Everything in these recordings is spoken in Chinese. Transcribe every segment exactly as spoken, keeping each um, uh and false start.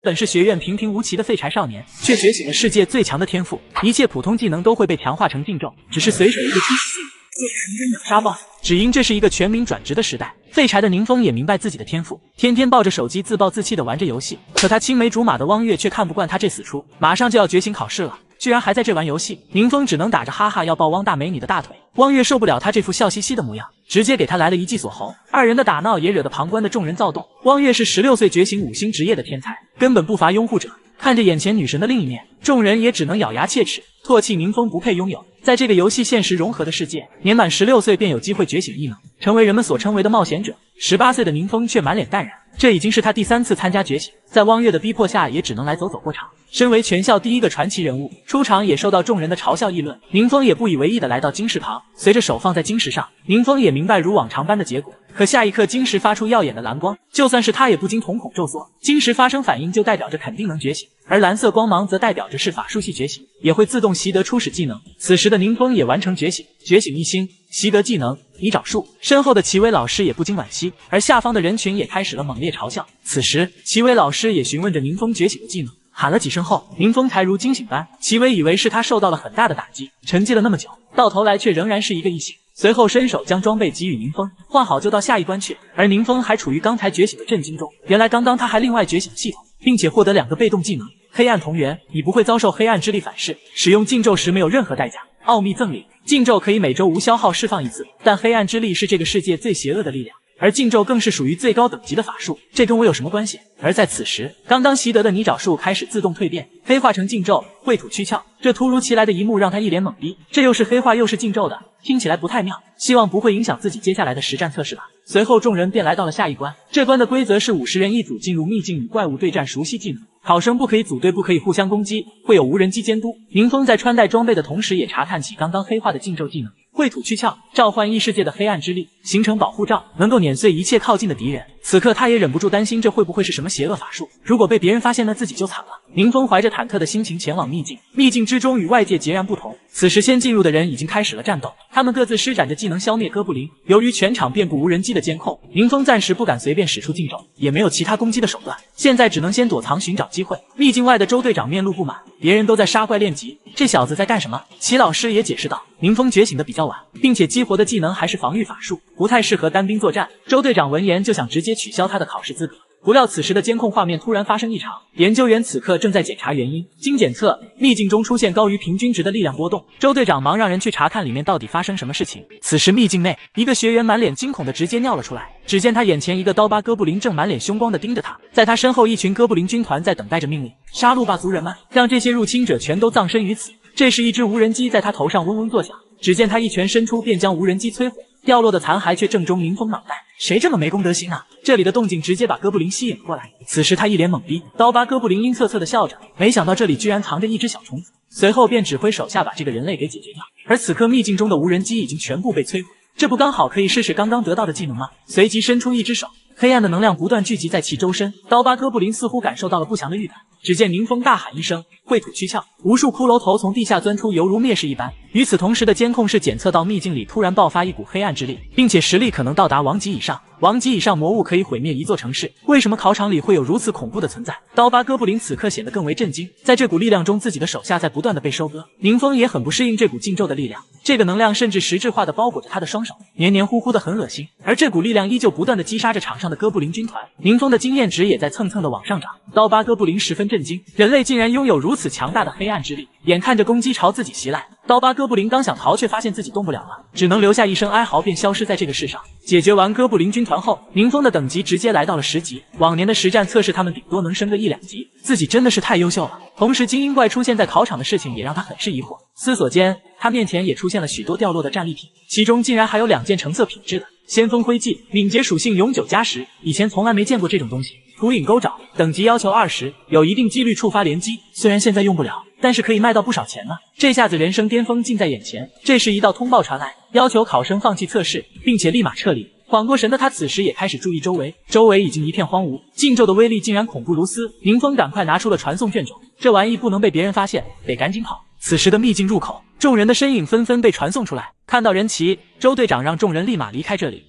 本是学院平平无奇的废柴少年，却觉醒了世界最强的天赋，一切普通技能都会被强化成禁咒，只是随手一个初始技能就成功秒杀 boss。只因这是一个全民转职的时代，废柴的宁风也明白自己的天赋，天天抱着手机自暴自弃的玩着游戏。可他青梅竹马的汪月却看不惯他这死出，马上就要觉醒考试了，居然还在这玩游戏。宁风只能打着哈哈要抱汪大美女的大腿。汪月受不了他这副笑嘻嘻的模样，直接给他来了一记锁喉。二人的打闹也惹得旁观的众人躁动。汪月是十六岁觉醒五星职业的天才，根本不乏拥护者。看着眼前女神的另一面，众人也只能咬牙切齿，唾弃宁风不配拥有。在这个游戏现实融合的世界，年满十六岁便有机会觉醒异能，成为人们所称为的冒险者。十八岁的宁风却满脸淡然，这已经是他第三次参加觉醒，在汪月的逼迫下，也只能来走走过场。身为全校第一个传奇人物，出场也受到众人的嘲笑议论。宁风也不以为意的来到晶石旁，随着手放在晶石上，宁风也明白如往常般的结果。可下一刻，晶石发出耀眼的蓝光，就算是他也不禁瞳孔骤缩。晶石发生反应就代表着肯定能觉醒，而蓝色光芒则代表着是法术系觉醒，也会自动习得初始技能。此时的宁风也完成觉醒，觉醒一星，习得技能泥沼术。身后的齐威老师也不禁惋惜，而下方的人群也开始了猛烈嘲笑。此时，齐威老师也询问着宁风觉醒的技能。喊了几声后，宁风才如惊醒般。齐威以为是他受到了很大的打击，沉寂了那么久，到头来却仍然是一个异性。随后伸手将装备给予宁风，换好就到下一关去。而宁风还处于刚才觉醒的震惊中，原来刚刚他还另外觉醒系统，并且获得两个被动技能：黑暗同源，你不会遭受黑暗之力反噬，使用禁咒时没有任何代价；奥秘赠礼，禁咒可以每周无消耗释放一次，但黑暗之力是这个世界最邪恶的力量。而禁咒更是属于最高等级的法术，这跟我有什么关系？而在此时，刚刚习得的泥沼术开始自动蜕变，黑化成禁咒，秽土躯壳。这突如其来的一幕让他一脸懵逼，这又是黑化又是禁咒的，听起来不太妙，希望不会影响自己接下来的实战测试吧。随后众人便来到了下一关，这关的规则是五十人一组进入秘境与怪物对战，熟悉技能。考生不可以组队，不可以互相攻击，会有无人机监督。宁风在穿戴装备的同时也查看起刚刚黑化的禁咒技能。秽土躯壳，召唤异世界的黑暗之力，形成保护罩，能够碾碎一切靠近的敌人。此刻他也忍不住担心，这会不会是什么邪恶法术？如果被别人发现，那自己就惨了。宁风怀着忐忑的心情前往秘境，秘境之中与外界截然不同。此时先进入的人已经开始了战斗，他们各自施展着技能消灭哥布林。由于全场遍布无人机的监控，宁风暂时不敢随便使出禁咒，也没有其他攻击的手段，现在只能先躲藏寻找机会。秘境外的周队长面露不满，别人都在杀怪练级，这小子在干什么？齐老师也解释道，宁风觉醒的比较晚，并且激活的技能还是防御法术，不太适合单兵作战。周队长闻言就想直接取消他的考试资格，不料此时的监控画面突然发生异常，研究员此刻正在检查原因。经检测，秘境中出现高于平均值的力量波动。周队长忙让人去查看里面到底发生什么事情。此时秘境内，一个学员满脸惊恐的直接尿了出来。只见他眼前一个刀疤哥布林正满脸凶光的盯着他，在他身后一群哥布林军团在等待着命令，杀戮吧族人们，让这些入侵者全都葬身于此。这时一只无人机在他头上嗡嗡作响，只见他一拳伸出便将无人机摧毁，掉落的残骸却正中宁风脑袋。谁这么没公德心啊？这里的动静直接把哥布林吸引过来。此时他一脸懵逼，刀疤哥布林阴恻恻的笑着，没想到这里居然藏着一只小虫子，随后便指挥手下把这个人类给解决掉。而此刻秘境中的无人机已经全部被摧毁，这不刚好可以试试刚刚得到的技能吗？随即伸出一只手，黑暗的能量不断聚集在其周身，刀疤哥布林似乎感受到了不祥的预感。只见宁风大喊一声，秽土躯壳，无数骷髅头从地下钻出，犹如灭世一般。与此同时的监控室检测到秘境里突然爆发一股黑暗之力，并且实力可能到达王级以上。王级以上魔物可以毁灭一座城市，为什么考场里会有如此恐怖的存在？刀疤哥布林此刻显得更为震惊，在这股力量中，自己的手下在不断的被收割。宁风也很不适应这股禁咒的力量，这个能量甚至实质化的包裹着他的双手，黏黏糊糊的很恶心。而这股力量依旧不断的击杀着场上的哥布林军团，宁风的经验值也在蹭蹭的往上涨。刀疤哥布林十分震惊，人类竟然拥有如此强大的黑暗之力，眼看着攻击朝自己袭来，刀疤哥布林刚想逃，却发现自己动不了了，只能留下一声哀嚎，便消失在这个世上。解决完哥布林军团后，宁风的等级直接来到了十级。往年的实战测试他们顶多能升个一两级，自己真的是太优秀了。同时精英怪出现在考场的事情也让他很是疑惑。思索间，他面前也出现了许多掉落的战利品，其中竟然还有两件橙色品质的先锋徽记，敏捷属性永久加十，以前从来没见过这种东西。图影钩爪，等级要求二十，有一定几率触发连击，虽然现在用不了，但是可以卖到不少钱呢。这下子人生巅峰近在眼前。这时一道通报传来，要求考生放弃测试，并且立马撤离。缓过神的他此时也开始注意周围，周围已经一片荒芜，禁咒的威力竟然恐怖如斯。宁风赶快拿出了传送卷轴，这玩意不能被别人发现，得赶紧跑。此时的秘境入口，众人的身影纷纷被传送出来。看到人齐，周队长让众人立马离开这里。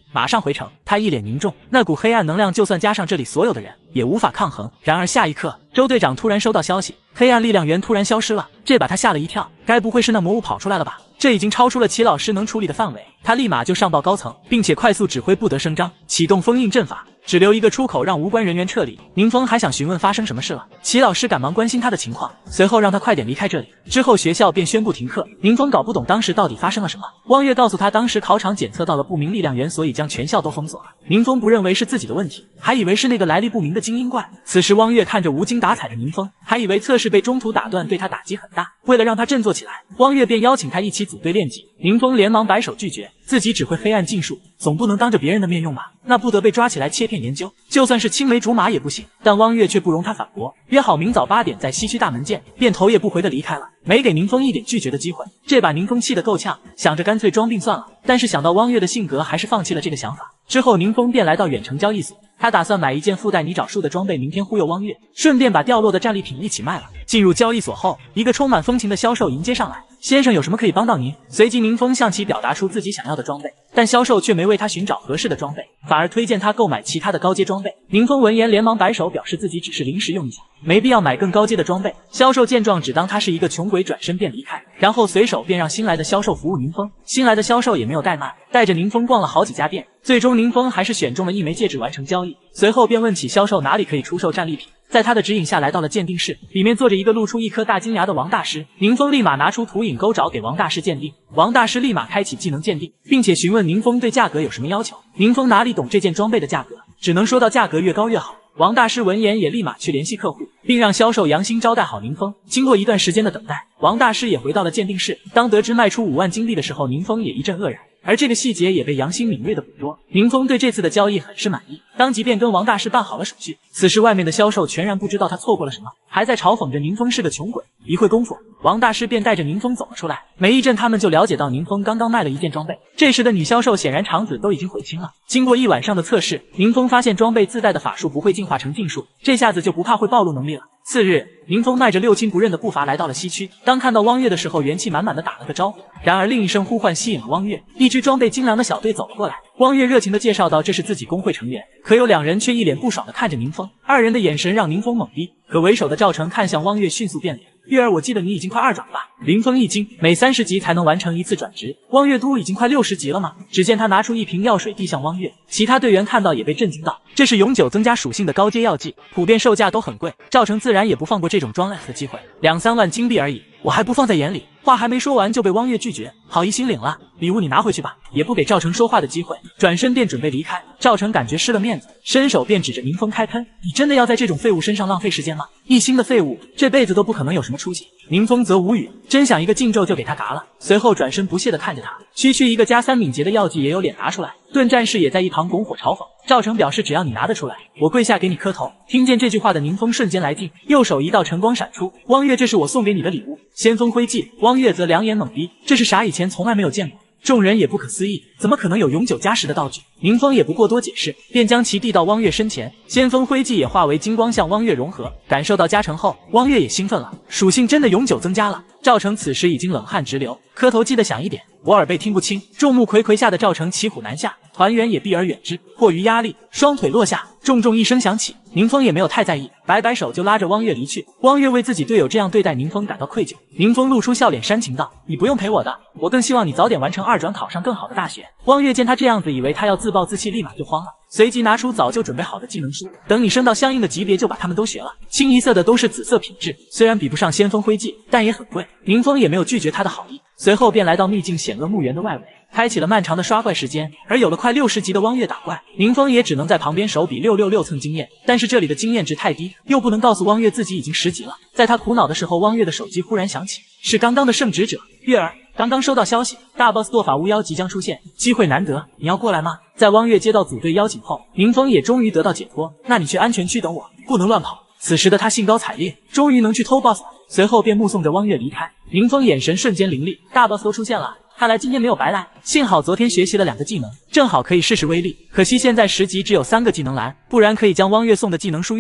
马上回城。他一脸凝重，那股黑暗能量就算加上这里所有的人也无法抗衡。然而下一刻，周队长突然收到消息，黑暗力量源突然消失了，这把他吓了一跳，该不会是那魔物跑出来了吧？这已经超出了齐老师能处理的范围，他立马就上报高层，并且快速指挥不得声张，启动封印阵法，只留一个出口让无关人员撤离。宁风还想询问发生什么事了，齐老师赶忙关心他的情况，随后让他快点离开这里。之后学校便宣布停课。宁风搞不懂当时到底发生了什么，汪月告诉他，当时考场检测到了不明力量源，所以将全校都封锁了。宁风不认为是自己的问题，还以为是那个来历不明的精英怪。此时汪月看着无精打采的宁风，还以为测试被中途打断对他打击很大，为了让他振作起来，汪月便邀请他一起组队练级。宁风连忙摆手拒绝，自己只会黑暗禁术，总不能当着别人的面用吧，那不得被抓起来切片研究，就算是青梅竹马也不行。但汪月却不容他反驳，约好明早八点在西区大门见，便头也不回的离开了，没给宁风一点拒绝的机会。这把宁风气得够呛，想着干脆装病算了，但是想到汪月的性格，还是放弃了这个想法。之后宁风便来到远程交易所，他打算买一件附带泥沼术的装备，明天忽悠汪月，顺便把掉落的战利品一起卖了。进入交易所后，一个充满风情的销售迎接上来，先生有什么可以帮到您？随即宁风向其表达出自己想要的装备，但销售却没为他寻找合适的装备，反而推荐他购买其他的高阶装备。宁风闻言连忙摆手，表示自己只是临时用一下，没必要买更高阶的装备。销售见状只当他是一个穷鬼，转身便离开，然后随手便让新来的销售服务宁风。新来的销售也没有怠慢，带着宁风逛了好几家店，最终宁风还是选中了一枚戒指完成交易，随后便问起销售哪里可以出售战利品。在他的指引下来到了鉴定室，里面坐着一个露出一颗大金牙的王大师。宁风立马拿出土影钩爪给王大师鉴定，王大师立马开启技能鉴定，并且询问宁风对价格有什么要求。宁风哪里懂这件装备的价格，只能说到价格越高越好。王大师闻言也立马去联系客户，并让销售杨心招待好宁风。经过一段时间的等待，王大师也回到了鉴定室。当得知卖出五万金币的时候，宁风也一阵愕然，而这个细节也被杨心敏锐的捕捉。宁风对这次的交易很是满意，当即便跟王大师办好了手续。此时外面的销售全然不知道他错过了什么，还在嘲讽着宁风是个穷鬼。一会功夫，王大师便带着宁风走了出来。没一阵，他们就了解到宁风刚刚卖了一件装备。这时的女销售显然肠子都已经悔青了。经过一晚上的测试，宁风发现装备自带的法术不会进化成禁术，这下子就不怕会暴露能力了。次日，宁风迈着六亲不认的步伐来到了西区。当看到汪月的时候，元气满满的打了个招呼。然而另一声呼唤吸引了汪月，一支装备精良的小队走了过来。汪月热情的介绍道这是自己工会成员，可有两人却一脸不爽的看着宁风，二人的眼神让宁风懵逼。可为首的赵成看向汪月，迅速变脸。月儿，我记得你已经快二转了吧？林峰一惊，每三十级才能完成一次转职，汪月都已经快六十级了吗？只见他拿出一瓶药水递向汪月，其他队员看到也被震惊到，这是永久增加属性的高阶药剂，普遍售价都很贵，赵成自然也不放过这种装 F 的机会，两三万金币而已，我还不放在眼里。话还没说完就被汪月拒绝，好意心领了，礼物你拿回去吧，也不给赵成说话的机会，转身便准备离开。赵成感觉失了面子，伸手便指着宁风开喷，你真的要在这种废物身上浪费时间吗？一星的废物，这辈子都不可能有什么出息。宁风则无语，真想一个禁咒就给他嘎了，随后转身不屑地看着他。区区一个加三敏捷的药剂也有脸拿出来，盾战士也在一旁拱火嘲讽。赵成表示只要你拿得出来，我跪下给你磕头。听见这句话的宁风瞬间来劲，右手一道晨光闪出，汪月，这是我送给你的礼物，先锋徽记。汪月则两眼懵逼，这是啥？以前从来没有见过。众人也不可思议，怎么可能有永久加时的道具？宁风也不过多解释，便将其递到汪月身前，先锋徽记也化为金光向汪月融合。感受到加成后，汪月也兴奋了，属性真的永久增加了。赵成此时已经冷汗直流，磕头记得响一点，我耳背听不清。众目睽睽下的赵成骑虎难下，团员也避而远之。迫于压力，双腿落下，重重一声响起。宁风也没有太在意，摆摆手就拉着汪月离去。汪月为自己队友这样对待宁风感到愧疚。宁风露出笑脸煽情道，你不用陪我的，我更希望你早点完成二转，考上更好的大学。汪月见他这样子，以为他要自暴自弃，立马就慌了，随即拿出早就准备好的技能书，等你升到相应的级别就把他们都学了。清一色的都是紫色品质，虽然比不上先锋徽记，但也很贵。宁风也没有拒绝他的好意，随后便来到秘境险恶墓园的外围，开启了漫长的刷怪时间。而有了快六十级的汪月打怪，宁风也只能在旁边手比六六六蹭经验，但是这里的经验值太低，又不能告诉汪月自己已经十级了。在他苦恼的时候，汪月的手机忽然响起，是刚刚的圣职者月儿。刚刚收到消息，大 boss 堕法巫妖即将出现，机会难得，你要过来吗？在汪月接到组队邀请后，宁风也终于得到解脱。那你去安全区等我，不能乱跑。此时的他兴高采烈，终于能去偷 boss 了。随后便目送着汪月离开。宁风眼神瞬间凌厉，大 boss 都出现了，看来今天没有白来。幸好昨天学习了两个技能，正好可以试试威力。可惜现在十级只有三个技能栏，不然可以将汪月送的技能书用掉。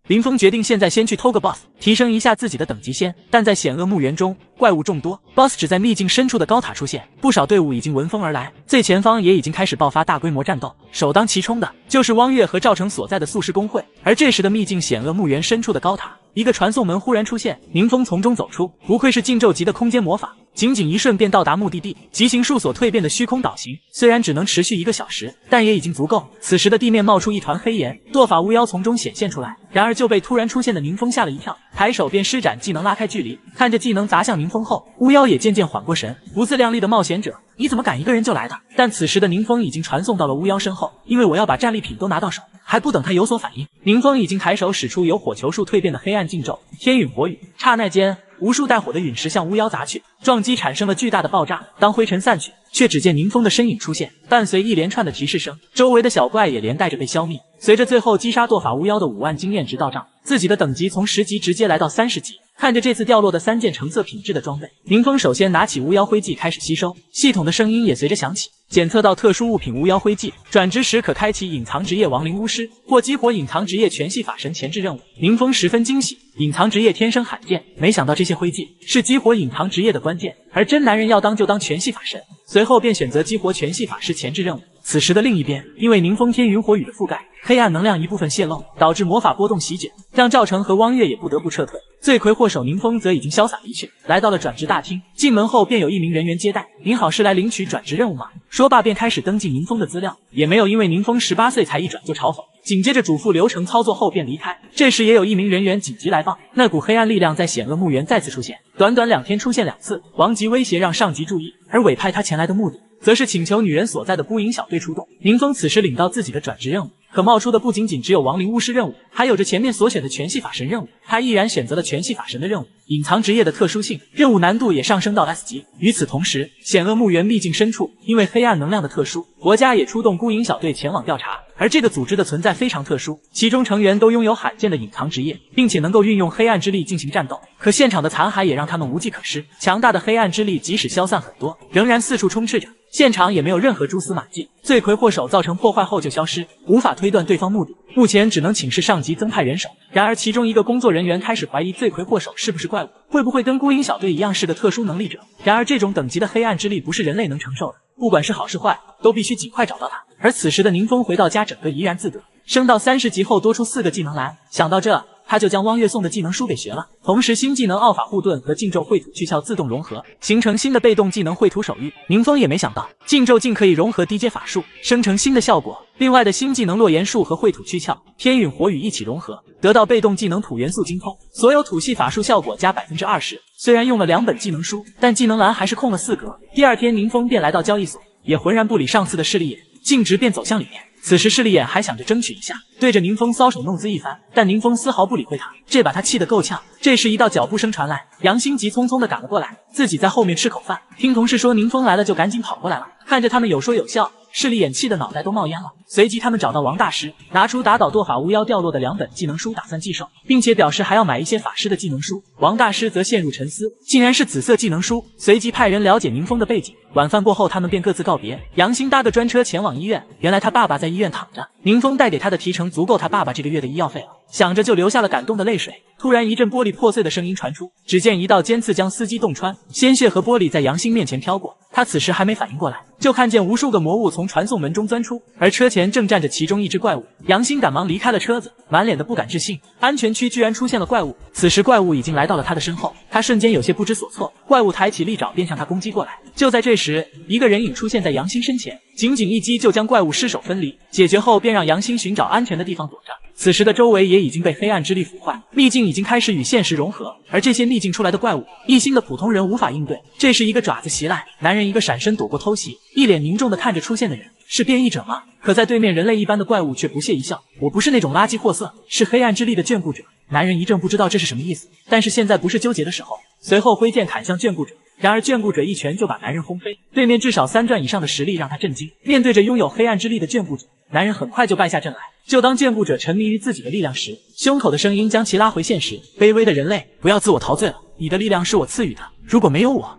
林峰决定现在先去偷个 boss， 提升一下自己的等级先。但在险恶墓园中，怪物众多 ，boss 只在秘境深处的高塔出现，不少队伍已经闻风而来，最前方也已经开始爆发大规模战斗。首当其冲的就是汪月和赵成所在的宿师公会。而这时的秘境险恶墓园深处的高塔，一个传送门忽然出现，宁风从中走出，不愧是禁咒级的空间魔法。仅仅一瞬便到达目的地，极行术所蜕变的虚空岛行，虽然只能持续一个小时，但也已经足够。此时的地面冒出一团黑炎，堕法巫妖从中显现出来，然而就被突然出现的宁风吓了一跳，抬手便施展技能拉开距离。看着技能砸向宁风后，巫妖也渐渐缓过神，不自量力的冒险者，你怎么敢一个人就来的？但此时的宁风已经传送到了巫妖身后，因为我要把战利品都拿到手。还不等他有所反应，宁风已经抬手使出由火球术蜕变的黑暗禁咒天陨火雨，刹那间无数带火的陨石向巫妖砸去，撞击产生了巨大的爆炸。当灰尘散去，却只见宁风的身影出现，伴随一连串的提示声，周围的小怪也连带着被消灭。随着最后击杀堕法巫妖的五万经验值到账，自己的等级从十级直接来到三十级。看着这次掉落的三件橙色品质的装备，宁风首先拿起巫妖灰烬开始吸收，系统的声音也随着响起。检测到特殊物品巫妖灰烬，转职时可开启隐藏职业亡灵巫师或激活隐藏职业全系法神前置任务。宁风十分惊喜，隐藏职业天生罕见，没想到这些灰烬是激活隐藏职业的关键，而真男人要当就当全系法神。随后便选择激活全系法师前置任务。此时的另一边，因为宁风天云火雨的覆盖，黑暗能量一部分泄露，导致魔法波动席卷，让赵成和汪月也不得不撤退。罪魁祸首宁风则已经潇洒离去，来到了转职大厅。进门后便有一名人员接待，您好，是来领取转职任务吗？说罢便开始登记宁风的资料，也没有因为宁风十八岁才一转就嘲讽，紧接着嘱咐流程操作后便离开。这时也有一名人员紧急来报，那股黑暗力量在险恶墓园再次出现，短短两天出现两次，王级威胁让上级注意，而委派他前来的目的则是请求女人所在的孤影小队出动。宁风此时领到自己的转职任务，可冒出的不仅仅只有亡灵巫师任务，还有着前面所选的全系法神任务。他毅然选择了全系法神的任务，隐藏职业的特殊性，任务难度也上升到 S 级。与此同时，险恶墓园秘境深处，因为黑暗能量的特殊，国家也出动孤影小队前往调查。而这个组织的存在非常特殊，其中成员都拥有罕见的隐藏职业，并且能够运用黑暗之力进行战斗。可现场的残骸也让他们无计可施，强大的黑暗之力即使消散很多，仍然四处充斥着。现场也没有任何蛛丝马迹，罪魁祸首造成破坏后就消失，无法推断对方目的，目前只能请示上级增派人手。然而其中一个工作人员开始怀疑罪魁祸首是不是怪物，会不会跟孤影小队一样是个特殊能力者。然而这种等级的黑暗之力不是人类能承受的，不管是好是坏，都必须尽快找到他。而此时的宁风回到家，整个怡然自得，升到三十级后多出四个技能栏，想到这他就将汪月送的技能书给学了，同时新技能奥法护盾和禁咒秽土去鞘自动融合，形成新的被动技能秽土手谕。宁风也没想到禁咒竟可以融合低阶法术，生成新的效果。另外的新技能洛言术和秽土去鞘、天陨火雨一起融合，得到被动技能土元素精通，所有土系法术效果加 百分之二十。 虽然用了两本技能书，但技能栏还是空了四格。第二天宁风便来到交易所，也浑然不理上次的势利眼，径直便走向里面。此时势利眼还想着争取一下，对着宁风搔首弄姿一番，但宁风丝毫不理会他，这把他气得够呛。这时一道脚步声传来，杨欣急匆匆地赶了过来，自己在后面吃口饭，听同事说宁风来了，就赶紧跑过来了。看着他们有说有笑，势利眼气的脑袋都冒烟了。随即他们找到王大师，拿出打倒堕法巫妖掉落的两本技能书，打算寄售，并且表示还要买一些法师的技能书。王大师则陷入沉思，竟然是紫色技能书，随即派人了解宁风的背景。晚饭过后，他们便各自告别。杨欣搭个专车前往医院，原来他爸爸在医院躺着，宁风带给他的提成足够他爸爸这个月的医药费了，想着就流下了感动的泪水。突然一阵玻璃破碎的声音传出，只见一道尖刺将司机洞穿，鲜血和玻璃在杨欣面前飘过。他此时还没反应过来，就看见无数个魔物从传送门中钻出，而车前正站着其中一只怪物。杨欣赶忙离开了车子，满脸的不敢置信，安全区居然出现了怪物。此时怪物已经来到了他的身后，他瞬间有些不知所措，怪物抬起利爪便向他攻击过来。就在这时，一个人影出现在杨欣身前，仅仅一击就将怪物失手分离，解决后便让杨欣寻找安全的地方躲着。此时的周围也已经被黑暗之力腐坏，秘境已经开始与现实融合，而这些秘境出来的怪物，一心的普通人无法应对。这时一个爪子袭来，男人一个闪身躲过偷袭，一脸凝重的看着出现的人，是变异者吗？可在对面人类一般的怪物却不屑一笑，我不是那种垃圾货色，是黑暗之力的眷顾者。男人一怔，不知道这是什么意思，但是现在不是纠结的时候，随后挥剑砍向眷顾者。然而眷顾者一拳就把男人轰飞，对面至少三转以上的实力让他震惊。面对着拥有黑暗之力的眷顾者，男人很快就败下阵来。就当眷顾者沉迷于自己的力量时，胸口的声音将其拉回现实。卑微的人类，不要自我陶醉了，你的力量是我赐予的，如果没有我，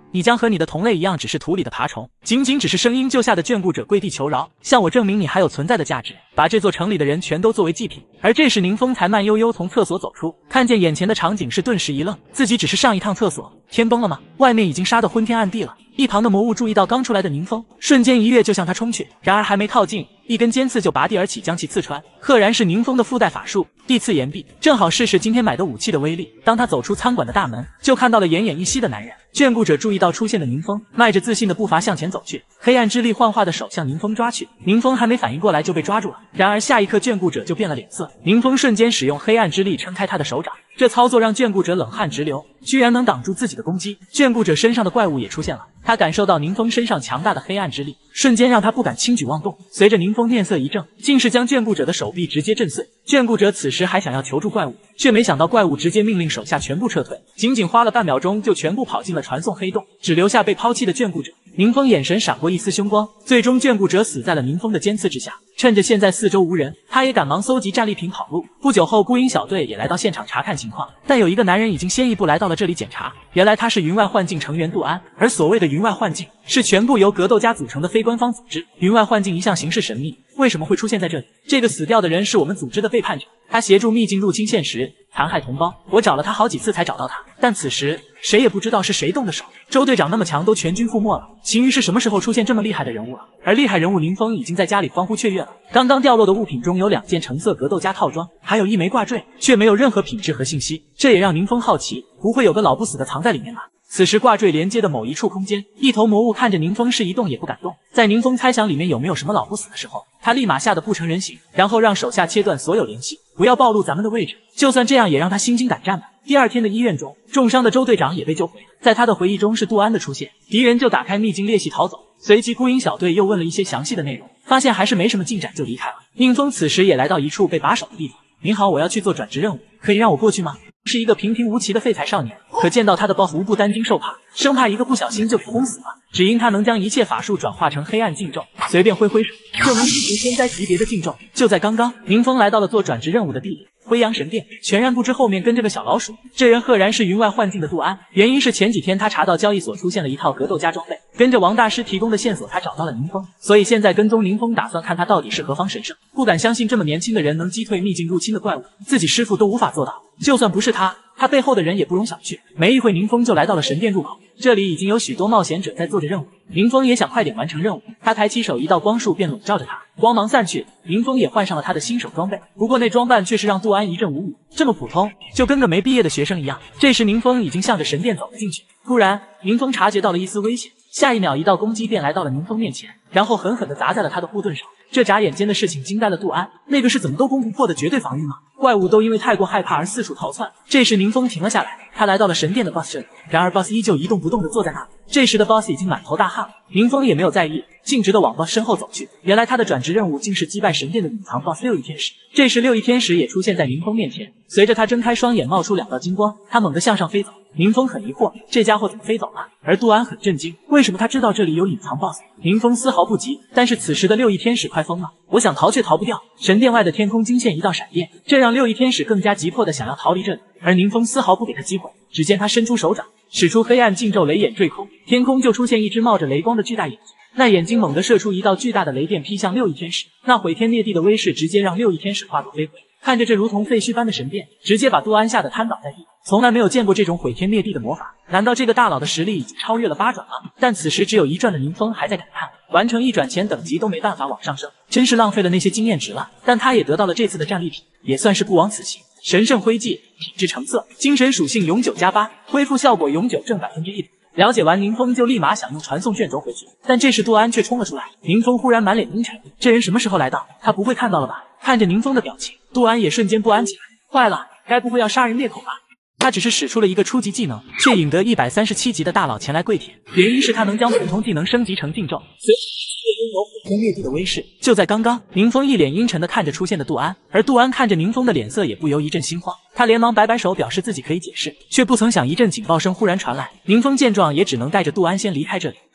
你将和你的同类一样，只是土里的爬虫，仅仅只是声音救下的眷顾者跪地求饶，向我证明你还有存在的价值，把这座城里的人全都作为祭品。而这时宁风才慢悠悠从厕所走出，看见眼前的场景是顿时一愣，自己只是上一趟厕所，天崩了吗？外面已经杀得昏天暗地了。一旁的魔物注意到刚出来的宁风，瞬间一跃就向他冲去，然而还没靠近，一根尖刺就拔地而起，将其刺穿。赫然是宁风的附带法术地刺岩壁，正好试试今天买的武器的威力。当他走出餐馆的大门，就看到了奄奄一息的男人。眷顾者注意到出现的宁风，迈着自信的步伐向前走去，黑暗之力幻化的手向宁风抓去。宁风还没反应过来就被抓住了，然而下一刻眷顾者就变了脸色，宁风瞬间使用黑暗之力撑开他的手掌，这操作让眷顾者冷汗直流，居然能挡住自己的攻击。眷顾者身上的怪物也出现了，他感受到宁风身上强大的黑暗之力，瞬间让他不敢轻举妄动。随着宁风面色一正，竟是将眷顾者的手臂直接震碎。眷顾者此时还想要求助怪物，却没想到怪物直接命令手下全部撤退，仅仅花了半秒钟就全部跑进了传送黑洞，只留下被抛弃的眷顾者。宁风眼神闪过一丝凶光，最终眷顾者死在了宁风的尖刺之下。趁着现在四周无人，他也赶忙搜集战利品跑路。不久后，孤鹰小队也来到现场查看情况，但有一个男人已经先一步来到了这里检查。原来他是云外幻境成员杜安，而所谓的云外幻境是全部由格斗家组成的非官方组织。云外幻境一向行事神秘，为什么会出现在这里？这个死掉的人是我们组织的背叛者，他协助秘境入侵现实，残害同胞。我找了他好几次才找到他，但此时谁也不知道是谁动的手。周队长那么强都全军覆没了，秦瑜是什么时候出现这么厉害的人物了？而厉害人物宁风已经在家里欢呼雀跃了。刚刚掉落的物品中有两件橙色格斗家套装，还有一枚挂坠，却没有任何品质和信息，这也让宁风好奇，不会有个老不死的藏在里面吧？此时挂坠连接的某一处空间，一头魔物看着宁风是一动也不敢动。在宁风猜想里面有没有什么老不死的时候，他立马吓得不成人形，然后让手下切断所有联系，不要暴露咱们的位置，就算这样也让他心惊胆战吧。第二天的医院中，重伤的周队长也被救回，在他的回忆中是杜安的出现，敌人就打开秘境裂隙逃走。随即孤鹰小队又问了一些详细的内容，发现还是没什么进展就离开了。宁风此时也来到一处被把守的地方。您好，我要去做转职任务，可以让我过去吗？是一个平平无奇的废材少年，可见到他的 boss 无不担惊受怕，生怕一个不小心就给轰死了。只因他能将一切法术转化成黑暗禁咒，随便挥挥手就能使出天灾级别的禁咒。就在刚刚，宁风来到了做转职任务的地点辉阳神殿，全然不知后面跟着个小老鼠。这人赫然是云外幻境的杜安，原因是前几天他查到交易所出现了一套格斗家装备，跟着王大师提供的线索，他找到了宁风，所以现在跟踪宁风，打算看他到底是何方神圣。不敢相信这么年轻的人能击退秘境入侵的怪物，自己师傅都无法做到，就算不是他，他背后的人也不容小觑。没一会，宁风就来到了神殿入口，这里已经有许多冒险者在做着任务。宁风也想快点完成任务，他抬起手，一道光束便笼罩着他，光芒散去，宁风也换上了他的新手装备。不过那装扮却是让杜安一阵无语，这么普通，就跟个没毕业的学生一样。这时宁风已经向着神殿走了进去，突然宁风察觉到了一丝危险，下一秒一道攻击便来到了宁风面前，然后狠狠地砸在了他的护盾上。这眨眼间的事情惊呆了杜安，那个是怎么都攻不破的绝对防御吗？怪物都因为太过害怕而四处逃窜。这时宁风停了下来，他来到了神殿的 boss 这里，然而 boss 依旧一动不动地坐在那里。这时的 boss 已经满头大汗了，宁风也没有在意，径直地往 boss 身后走去。原来他的转职任务竟是击败神殿的隐藏 boss 六翼天使。这时六翼天使也出现在宁风面前，随着他睁开双眼冒出两道金光，他猛地向上飞走。宁风很疑惑，这家伙怎么飞走了？而杜安很震惊，为什么他知道这里有隐藏 boss？ 宁风丝毫不急，但是此时的六翼天使快疯了，我想逃却逃不掉。神殿外的天空惊现一道闪电，这让六翼天使更加急迫的想要逃离这里，而宁风丝毫不给他机会。只见他伸出手掌，使出黑暗禁咒，雷眼坠空，天空就出现一只冒着雷光的巨大眼睛，那眼睛猛地射出一道巨大的雷电，劈向六翼天使。那毁天灭地的威势直接让六翼天使化作飞灰。看着这如同废墟般的神殿，直接把杜安吓得瘫倒在地。从来没有见过这种毁天灭地的魔法，难道这个大佬的实力已经超越了八转吗？但此时只有一转的宁风还在感叹，完成一转前等级都没办法往上升，真是浪费了那些经验值了。但他也得到了这次的战利品，也算是不枉此行。神圣徽记，品质橙色，精神属性永久加八，恢复效果永久正百分之一。了解完宁风就立马想用传送卷轴回去，但这时杜安却冲了出来。宁风忽然满脸阴沉，这人什么时候来到？他不会看到了吧？看着宁风的表情，杜安也瞬间不安起来。坏了，该不会要杀人灭口吧？他只是使出了一个初级技能，却引得一百三十七级的大佬前来跪舔，原因是他能将普通技能升级成禁咒，随拥有毁天灭地的威势。就在刚刚，宁风一脸阴沉地看着出现的杜安，而杜安看着宁风的脸色也不由一阵心慌，他连忙摆摆手表示自己可以解释，却不曾想一阵警报声忽然传来。宁风见状也只能带着杜安先离开这里。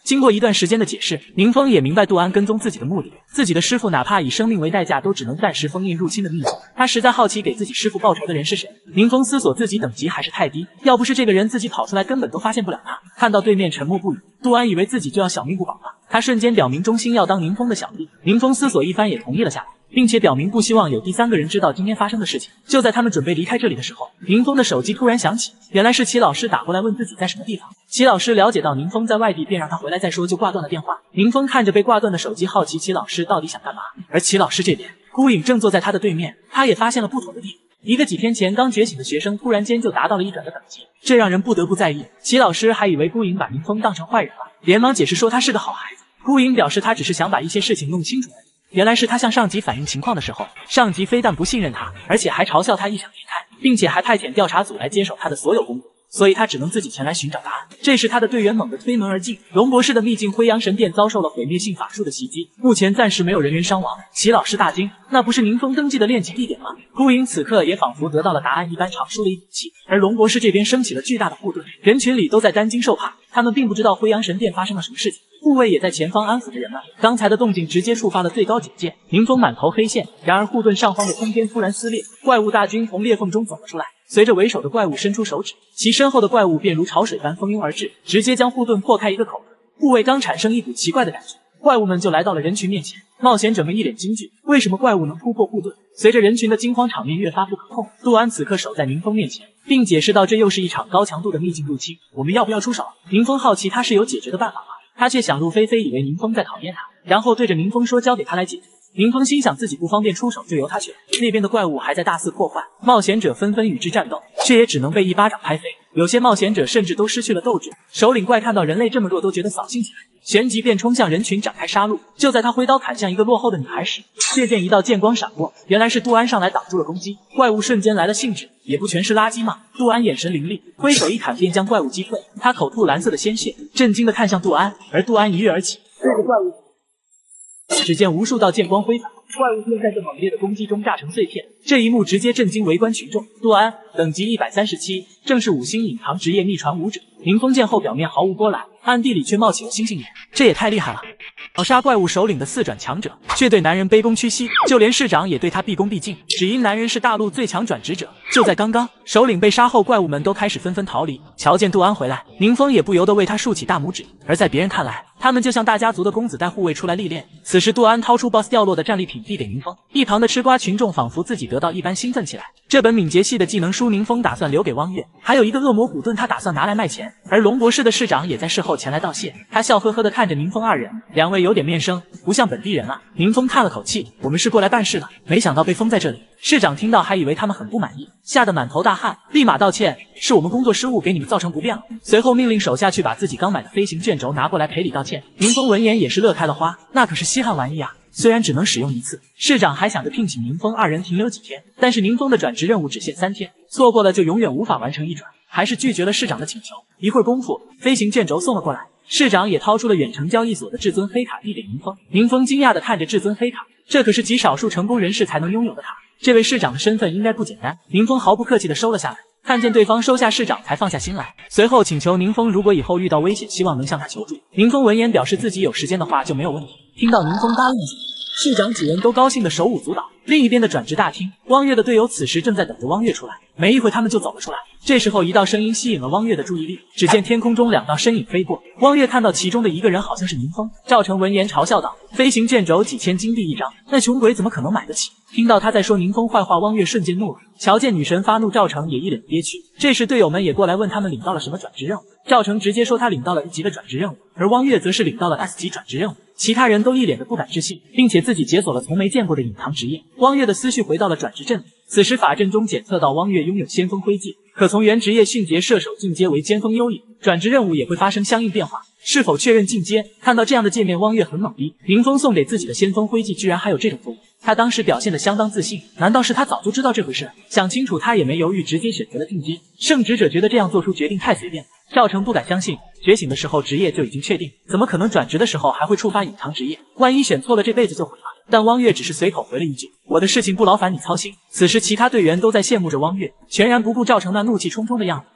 经过一段时间的解释，宁风也明白杜安跟踪自己的目的。自己的师傅哪怕以生命为代价，都只能暂时封印入侵的秘密。他实在好奇给自己师傅报仇的人是谁。宁风思索自己等级还是太低，要不是这个人自己跑出来，根本都发现不了他。看到对面沉默不语，杜安以为自己就要小命不保了。他瞬间表明忠心要当宁风的小弟。宁风思索一番也同意了下来，并且表明不希望有第三个人知道今天发生的事情。就在他们准备离开这里的时候，宁风的手机突然响起，原来是齐老师打过来问自己在什么地方。齐老师了解到宁风在外地，便让他回来再说，就挂断了电话。宁风看着被挂断的手机，好奇齐老师到底想干嘛。而齐老师这边，孤影正坐在他的对面，他也发现了不同的地方。一个几天前刚觉醒的学生，突然间就达到了一转的等级，这让人不得不在意。齐老师还以为孤影把宁风当成坏人了，连忙解释说他是个好孩子。孤影表示他只是想把一些事情弄清楚而已。原来是他向上级反映情况的时候，上级非但不信任他，而且还嘲笑他异想天开，并且还派遣调查组来接手他的所有工作，所以他只能自己前来寻找答案。这时他的队员猛地推门而进，龙博士的秘境辉阳神殿遭受了毁灭性法术的袭击，目前暂时没有人员伤亡。齐老师大惊，那不是宁风登记的炼级地点吗？孤影此刻也仿佛得到了答案一般，长舒了一口气。而龙博士这边升起了巨大的护盾，人群里都在担惊受怕，他们并不知道辉阳神殿发生了什么事情。护卫也在前方安抚着人们，刚才的动静直接触发了最高警戒。宁风满头黑线，然而护盾上方的空间突然撕裂，怪物大军从裂缝中走了出来。随着为首的怪物伸出手指，其身后的怪物便如潮水般蜂拥而至，直接将护盾破开一个口。护卫刚产生一股奇怪的感觉，怪物们就来到了人群面前。冒险者们一脸惊惧，为什么怪物能突破护盾？随着人群的惊慌，场面越发不可控。杜安此刻守在宁风面前，并解释道：“这又是一场高强度的秘境入侵，我们要不要出手？”宁风好奇他是有解决的办法吗？他却想入非非，以为宁风在考验他，然后对着宁风说：“交给他来解决。”宁风心想自己不方便出手，就由他选。那边的怪物还在大肆破坏，冒险者纷纷与之战斗，却也只能被一巴掌拍飞。有些冒险者甚至都失去了斗志。首领怪看到人类这么弱，都觉得扫兴起来，旋即便冲向人群展开杀戮。就在他挥刀砍向一个落后的女孩时，却见一道剑光闪过，原来是杜安上来挡住了攻击。怪物瞬间来了兴致，也不全是垃圾嘛。杜安眼神凌厉，挥手一砍便将怪物击退。他口吐蓝色的鲜血，震惊地看向杜安，而杜安一跃而起，对着怪物。只见无数道剑光挥洒，怪物便在这猛烈的攻击中炸成碎片。这一幕直接震惊围观群众。杜安等级一百三十七，正是五星隐藏职业秘传武者。宁风见后表面毫无波澜，暗地里却冒起了星星眼，这也太厉害了！秒杀怪物首领的四转强者，却对男人卑躬屈膝，就连市长也对他毕恭毕敬，只因男人是大陆最强转职者。就在刚刚，首领被杀后，怪物们都开始纷纷逃离。瞧见杜安回来，宁风也不由得为他竖起大拇指。而在别人看来，他们就像大家族的公子带护卫出来历练。此时，杜安掏出 boss 掉落的战利品递给宁风，一旁的吃瓜群众仿佛自己得到一般兴奋起来。这本敏捷系的技能书，宁风打算留给汪月，还有一个恶魔古盾，他打算拿来卖钱。而龙博士的市长也在事后前来道谢，他笑呵呵地看着宁风二人，两位有点面生，不像本地人啊。宁风叹了口气，我们是过来办事的，没想到被封在这里。市长听到还以为他们很不满意，吓得满头大汗，立马道歉，是我们工作失误，给你们造成不便了。随后命令手下去把自己刚买的飞行卷轴拿过来赔礼道歉。宁风闻言也是乐开了花，那可是稀罕玩意啊，虽然只能使用一次。市长还想着聘请宁风二人停留几天，但是宁风的转职任务只限三天，错过了就永远无法完成一转，还是拒绝了市长的请求。一会儿功夫，飞行卷轴送了过来，市长也掏出了远程交易所的至尊黑卡递给宁风。宁风惊讶地看着至尊黑卡，这可是极少数成功人士才能拥有的卡，这位市长的身份应该不简单。宁风毫不客气地收了下来，看见对方收下市长才放下心来，随后请求宁风如果以后遇到危险，希望能向他求助。宁风闻言表示自己有时间的话就没有问题。听到宁风答应下，市长几人都高兴的手舞足蹈。另一边的转职大厅，汪月的队友此时正在等着汪月出来，没一会他们就走了出来。这时候一道声音吸引了汪月的注意力，只见天空中两道身影飞过，汪月看到其中的一个人好像是宁风。赵成闻言嘲笑道：“飞行卷轴几千金币一张，那穷鬼怎么可能买得起？”听到他在说宁风坏话，汪月瞬间怒了。瞧见女神发怒，赵成也一脸憋屈。这时队友们也过来问他们领到了什么转职任务，赵成直接说他领到了一级的转职任务，而汪月则是领到了 S 级转职任务。其他人都一脸的不敢置信，并且自己解锁了从没见过的隐藏职业。汪月的思绪回到了转职阵里，此时法阵中检测到汪月拥有先锋徽记，可从原职业迅捷射手进阶为尖锋幽影，转职任务也会发生相应变化。是否确认进阶？看到这样的界面，汪月很懵逼。宁风送给自己的先锋徽记居然还有这种作用，他当时表现得相当自信，难道是他早就知道这回事？想清楚，他也没犹豫，直接选择了进阶。圣职者觉得这样做出决定太随便了。赵成不敢相信，觉醒的时候职业就已经确定，怎么可能转职的时候还会触发隐藏职业？万一选错了，这辈子就毁了。但汪月只是随口回了一句：“我的事情不劳烦你操心。”此时其他队员都在羡慕着汪月，全然不顾赵成那怒气冲冲的样子。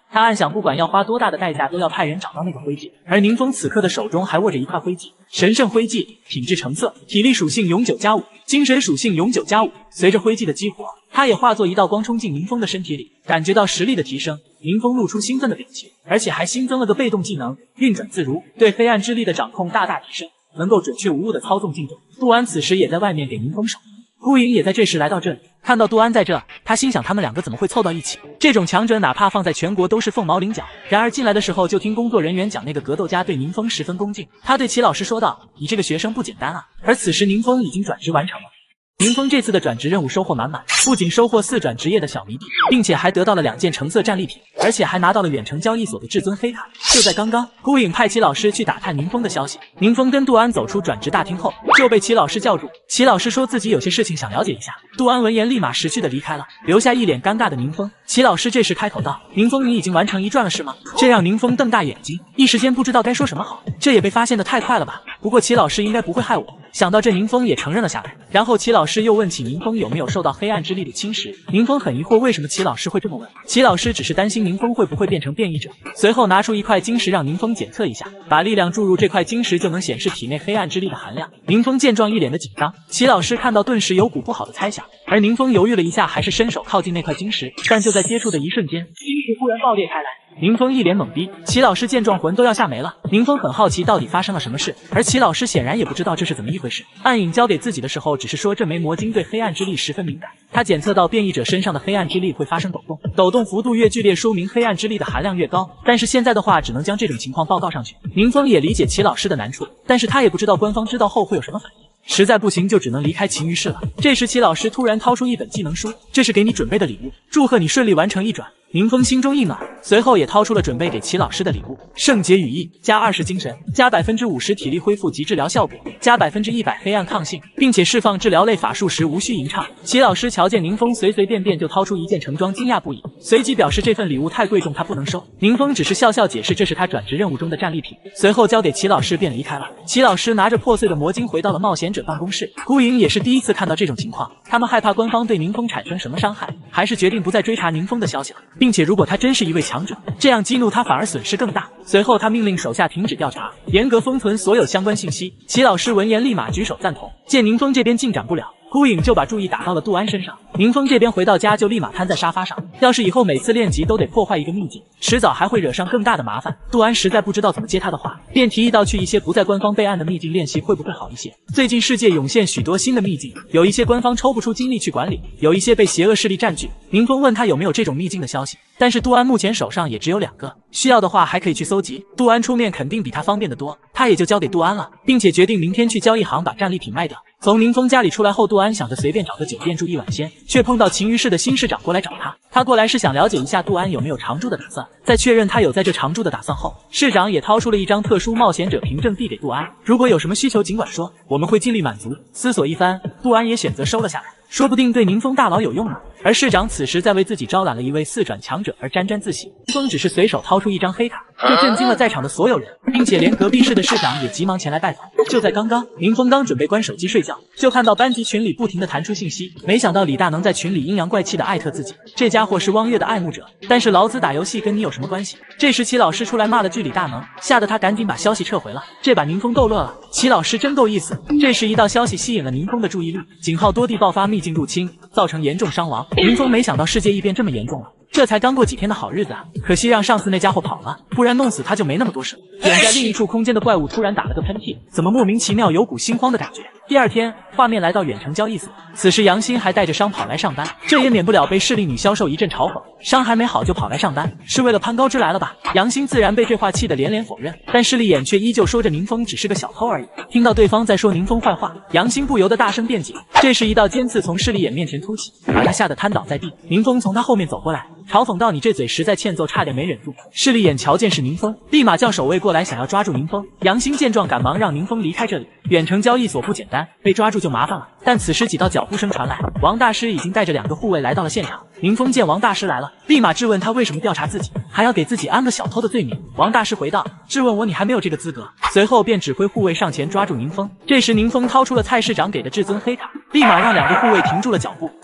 他暗想，不管要花多大的代价，都要派人找到那个徽记。而宁风此刻的手中还握着一块徽记，神圣徽记，品质橙色，体力属性永久加五，精神属性永久加五。随着徽记的激活，他也化作一道光冲进宁风的身体里，感觉到实力的提升，宁风露出兴奋的表情，而且还新增了个被动技能，运转自如，对黑暗之力的掌控大大提升，能够准确无误的操纵进度。杜安此时也在外面给宁风守。孤影也在这时来到这里，看到杜安在这，他心想他们两个怎么会凑到一起？这种强者哪怕放在全国都是凤毛麟角。然而进来的时候就听工作人员讲，那个格斗家对宁风十分恭敬，他对齐老师说道：“你这个学生不简单啊。”而此时宁风已经转职完成了。宁风这次的转职任务收获满满，不仅收获四转职业的小迷弟，并且还得到了两件橙色战利品，而且还拿到了远程交易所的至尊黑卡。就在刚刚，孤影派齐老师去打探宁风的消息。宁风跟杜安走出转职大厅后，就被齐老师叫住。齐老师说自己有些事情想了解一下。杜安闻言立马识趣的离开了，留下一脸尴尬的宁风。齐老师这时开口道：“宁风，你已经完成一转了是吗？”这让宁风瞪大眼睛，一时间不知道该说什么好。这也被发现的太快了吧？不过齐老师应该不会害我。想到这，宁风也承认了下来。然后齐老师又问起宁风有没有受到黑暗之力的侵蚀。宁风很疑惑，为什么齐老师会这么问？齐老师只是担心宁风会不会变成变异者。随后拿出一块晶石让宁风检测一下，把力量注入这块晶石就能显示体内黑暗之力的含量。宁风见状一脸的紧张，齐老师看到顿时有股不好的猜想。而宁风犹豫了一下，还是伸手靠近那块晶石，但就在接触的一瞬间，晶石忽然爆裂开来。宁风一脸懵逼，齐老师见状魂都要吓没了。宁风很好奇到底发生了什么事，而齐老师显然也不知道这是怎么一回事。暗影交给自己的时候只是说这枚魔晶对黑暗之力十分敏感，他检测到变异者身上的黑暗之力会发生抖动，抖动幅度越剧烈说明黑暗之力的含量越高，但是现在的话只能将这种情况报告上去。宁风也理解齐老师的难处，但是他也不知道官方知道后会有什么反应，实在不行就只能离开晴雨室了。这时齐老师突然掏出一本技能书，这是给你准备的礼物，祝贺你顺利完成一转。宁风心中一暖，随后也掏出了准备给齐老师的礼物，圣洁羽翼，加二十精神，加百分之五十体力恢复及治疗效果，加百分之一百黑暗抗性，并且释放治疗类法术时无需吟唱。齐老师瞧见宁风随随便便就掏出一件盛装，惊讶不已，随即表示这份礼物太贵重，他不能收。宁风只是笑笑解释这是他转职任务中的战利品，随后交给齐老师便离开了。齐老师拿着破碎的魔晶回到了冒险者办公室，孤影也是第一次看到这种情况，他们害怕官方对宁风产生什么伤害，还是决定不再追查宁风的消息了。并且如果他真是一位强者，这样激怒他反而损失更大。随后他命令手下停止调查，严格封存所有相关信息。齐老师闻言立马举手赞同。见宁风这边进展不了，孤影就把注意打到了杜安身上。宁风这边回到家就立马瘫在沙发上，要是以后每次练级都得破坏一个秘境，迟早还会惹上更大的麻烦。杜安实在不知道怎么接他的话，便提议到去一些不在官方备案的秘境练习会不会好一些。最近世界涌现许多新的秘境，有一些官方抽不出精力去管理，有一些被邪恶势力占据。宁风问他有没有这种秘境的消息，但是杜安目前手上也只有两个，需要的话还可以去搜集。杜安出面肯定比他方便得多，他也就交给杜安了，并且决定明天去交易行把战利品卖掉。从宁风家里出来后，杜安想着随便找个酒店住一晚先，却碰到晴雨市的新市长过来找他。他过来是想了解一下杜安有没有常住的打算，在确认他有在这常住的打算后，市长也掏出了一张特殊冒险者凭证递给杜安，如果有什么需求尽管说，我们会尽力满足。思索一番，杜安也选择收了下来，说不定对宁风大佬有用呢。而市长此时在为自己招揽了一位四转强者而沾沾自喜。宁风只是随手掏出一张黑卡，这震惊了在场的所有人，并且连隔壁市的市长也急忙前来拜访。就在刚刚，宁风刚准备关手机睡觉，就看到班级群里不停地弹出信息，没想到李大能在群里阴阳怪气的艾特自己，这家伙是汪月的爱慕者，但是老子打游戏跟你有什么关系？这时齐老师出来骂了句李大能，吓得他赶紧把消息撤回了，这把宁风逗乐了。齐老师真够意思。这时一道消息吸引了宁风的注意力，警号多地爆发秘境入侵，造成严重伤亡。宁风没想到世界异变这么严重了，这才刚过几天的好日子啊，可惜让上次那家伙跑了，不然弄死他就没那么多事。远在另一处空间的怪物突然打了个喷嚏，怎么莫名其妙有股心慌的感觉。第二天，画面来到远程交易所，此时杨欣还带着伤跑来上班，这也免不了被势力女销售一阵嘲讽，伤还没好就跑来上班，是为了攀高枝来了吧？杨欣自然被这话气得连连否认，但势利眼却依旧说着宁风只是个小偷而已。听到对方在说宁风坏话，杨欣不由得大声辩解。这时一道尖刺从势利眼面前突起，把他吓得瘫倒在地。宁风从他后面走过来，嘲讽道：“你这嘴实在欠揍，差点没忍住。”势利眼瞧见是宁风，立马叫守卫过来想要抓住宁风。杨欣见状赶忙让宁风离开这里。远程交易所不简单，被抓住就麻烦了。但此时几道脚步声传来，王大师已经带着两个护卫来到了现场。宁风见王大师来了，立马质问他为什么调查自己，还要给自己安个小偷的罪名。王大师回道：“质问我，你还没有这个资格。”随后便指挥护卫上前抓住宁风。这时宁风掏出了蔡市长给的至尊黑卡，立马让两个护卫停住了脚步。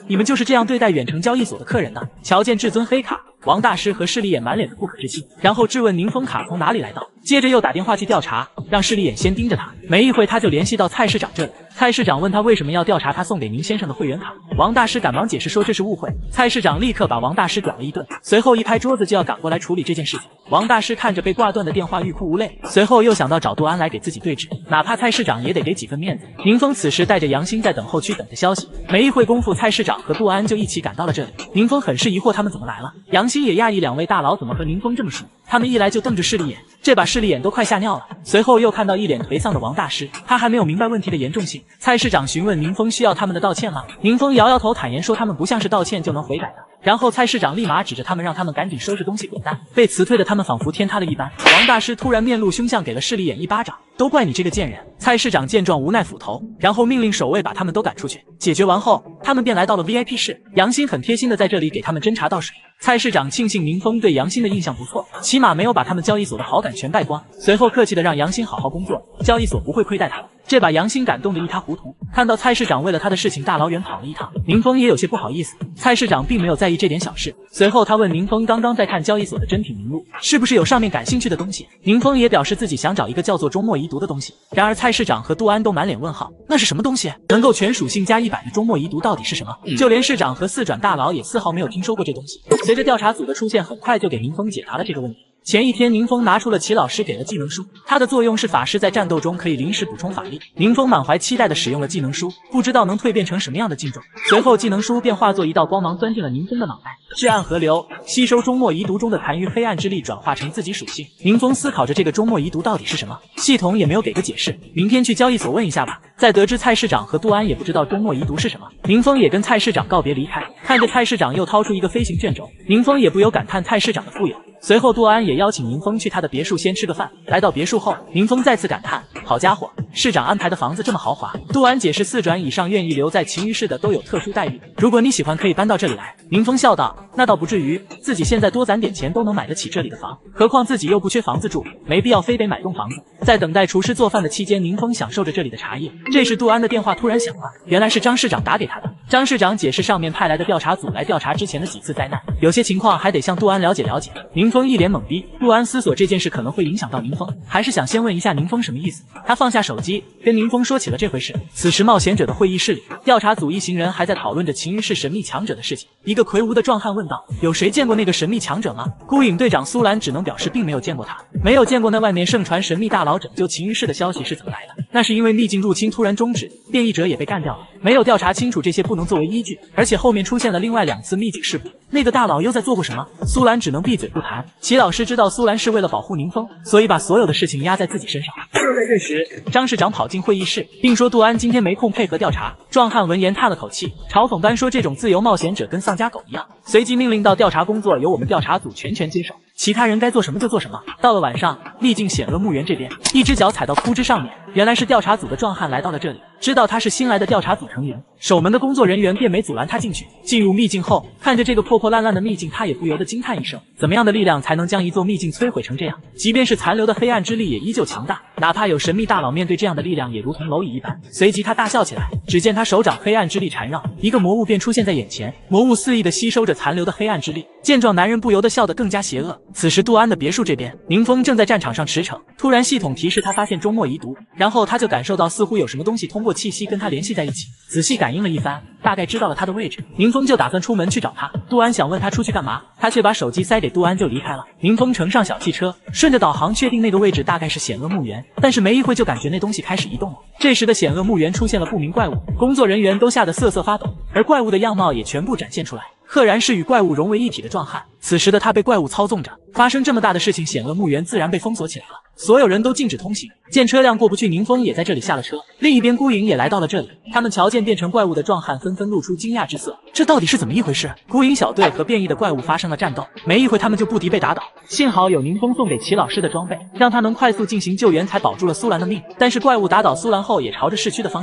你们就是这样对待远程交易所的客人的？瞧见至尊黑卡，王大师和势利眼满脸的不可置信，然后质问宁风卡从哪里来到，接着又打电话去调查，让势利眼先盯着他。没一会他就联系到蔡市长这里，蔡市长问他为什么要调查他送给宁先生的会员卡，王大师赶忙解释说这是误会。蔡市长立刻把王大师屌了一顿，随后一拍桌子就要赶过来处理这件事情。王大师看着被挂断的电话欲哭无泪，随后又想到找杜安来给自己对质，哪怕蔡市长也得给几分面子。宁风此时带着杨欣在等候区等着消息，没一会功夫蔡市长和杜安就一起赶到了这里。宁风很是疑惑他们怎么来了，杨欣也讶异两位大佬怎么和宁风这么熟，他们一来就瞪着势利眼，这把势利眼都快吓尿了。随后又看到一脸颓丧的王大师，他还没有明白问题的严重性。蔡市长询问宁风需要他们的道歉吗？宁风摇摇头，坦言说他们不像是道歉就能悔改的。然后蔡市长立马指着他们让他们赶紧收拾东西滚蛋，被辞退的他们仿佛天塌了一般。王大师突然面露凶相，给了势利眼一巴掌，都怪你这个贱人。蔡市长见状无奈斧头，然后命令守卫把他们都赶出去。解决完后，他们便来到了 V I P 室，杨欣很贴心的在这里给他们斟茶倒水。蔡市长庆幸宁风对杨欣的印象不错，起码没有把他们交易所的好感全败光，随后客气的让杨欣好好工作，交易所不会亏待他。这把杨欣感动得一塌糊涂，看到蔡市长为了他的事情大老远跑了一趟，宁风也有些不好意思。蔡市长并没有在意这点小事，随后他问宁风刚刚在看交易所的真品名录，是不是有上面感兴趣的东西？宁风也表示自己想找一个叫做周末遗毒的东西。然而蔡市长和杜安都满脸问号，那是什么东西？能够全属性加一百的周末遗毒到底是什么？就连市长和四转大佬也丝毫没有听说过这东西。随着调查组的出现，很快就给宁风解答了这个问题。前一天，宁风拿出了齐老师给的技能书，它的作用是法师在战斗中可以临时补充法力。宁风满怀期待的使用了技能书，不知道能蜕变成什么样的境界。随后，技能书便化作一道光芒钻进了宁风的脑袋。至暗河流吸收终末遗毒中的残余黑暗之力，转化成自己属性。宁风思考着这个终末遗毒到底是什么，系统也没有给个解释。明天去交易所问一下吧。在得知蔡市长和杜安也不知道终末遗毒是什么，宁风也跟蔡市长告别离开。看着蔡市长又掏出一个飞行卷轴，宁风也不由感叹蔡市长的富有。随后，杜安也邀请宁风去他的别墅先吃个饭。来到别墅后，宁风再次感叹：好家伙，市长安排的房子这么豪华。杜安解释，四转以上愿意留在秦于市的都有特殊待遇，如果你喜欢，可以搬到这里来。宁风笑道：那倒不至于，自己现在多攒点钱都能买得起这里的房，何况自己又不缺房子住，没必要非得买栋房子。在等待厨师做饭的期间，宁风享受着这里的茶叶。这时，杜安的电话突然响了，原来是张市长打给他的。张市长解释，上面派来的调查组来调查之前的几次灾难，有些情况还得向杜安了解了解。宁风一脸懵逼，杜安思索这件事可能会影响到宁风，还是想先问一下宁风什么意思。他放下手机，跟宁风说起了这回事。此时冒险者的会议室里，调查组一行人还在讨论着秦于市神秘强者的事情。一个魁梧的壮汉问道：有谁见过那个神秘强者吗？孤影队长苏兰只能表示并没有见过他，没有见过那外面盛传神秘大佬拯救秦于市的消息是怎么来的。那是因为秘境入侵突然终止，变异者也被干掉了，没有调查清楚，这些不能作为依据。而且后面出现了另外两次秘境事故，那个大佬又在做过什么？苏兰只能闭嘴不谈。齐老师知道苏兰是为了保护宁风，所以把所有的事情压在自己身上。就在这时，张市长跑进会议室，并说杜安今天没空配合调查。壮汉闻言叹了口气，嘲讽般说这种自由冒险者跟丧家狗一样，随即命令到调查工作由我们调查组全权接手，其他人该做什么就做什么。到了晚上，秘境险恶墓园这边，一只脚踩到枯枝上面，原来是调查组的壮汉来到了这里，知道他是新来的调查组成员，守门的工作人员便没阻拦他进去。进入秘境后，看着这个破破烂烂的秘境，他也不由得惊叹一声：怎么样的力量才能将一座秘境摧毁成这样？即便是残留的黑暗之力也依旧强大，哪怕有神秘大佬面对这样的力量也如同蝼蚁一般。随即他大笑起来，只见他手掌黑暗之力缠绕，一个魔物便出现在眼前，魔物肆意地吸收着残留的黑暗之力。见状，男人不由得笑得更加邪恶。此时杜安的别墅这边，宁风正在战场上驰骋，突然系统提示他发现终末遗毒，然后他就感受到似乎有什么东西通过气息跟他联系在一起，仔细感应了一番，大概知道了他的位置。宁风就打算出门去找他，杜安想问他出去干嘛，他却把手机塞给杜安就离开了。宁风乘上小汽车，顺着导航确定那个位置大概是险恶墓园，但是没一会就感觉那东西开始移动了。这时的险恶墓园出现了不明怪物，工作人员都吓得瑟瑟发抖，而怪物的样貌也全部展现出来，赫然是与怪物融为一体的壮汉。此时的他被怪物操纵着，发生这么大的事情，险恶墓园自然被封锁起来了，所有人都禁止通行。见车辆过不去，宁风也在这里下了车。另一边孤影也来到了这里，他们瞧见变成怪物的壮汉，纷纷露出惊讶之色。这到底是怎么一回事？孤影小队和变异的怪物发生了战斗，没一会他们就不敌被打倒。幸好有宁风送给齐老师的装备，让他能快速进行救援，才保住了苏兰的命。但是怪物打倒苏兰后，也朝着市区的方向去了。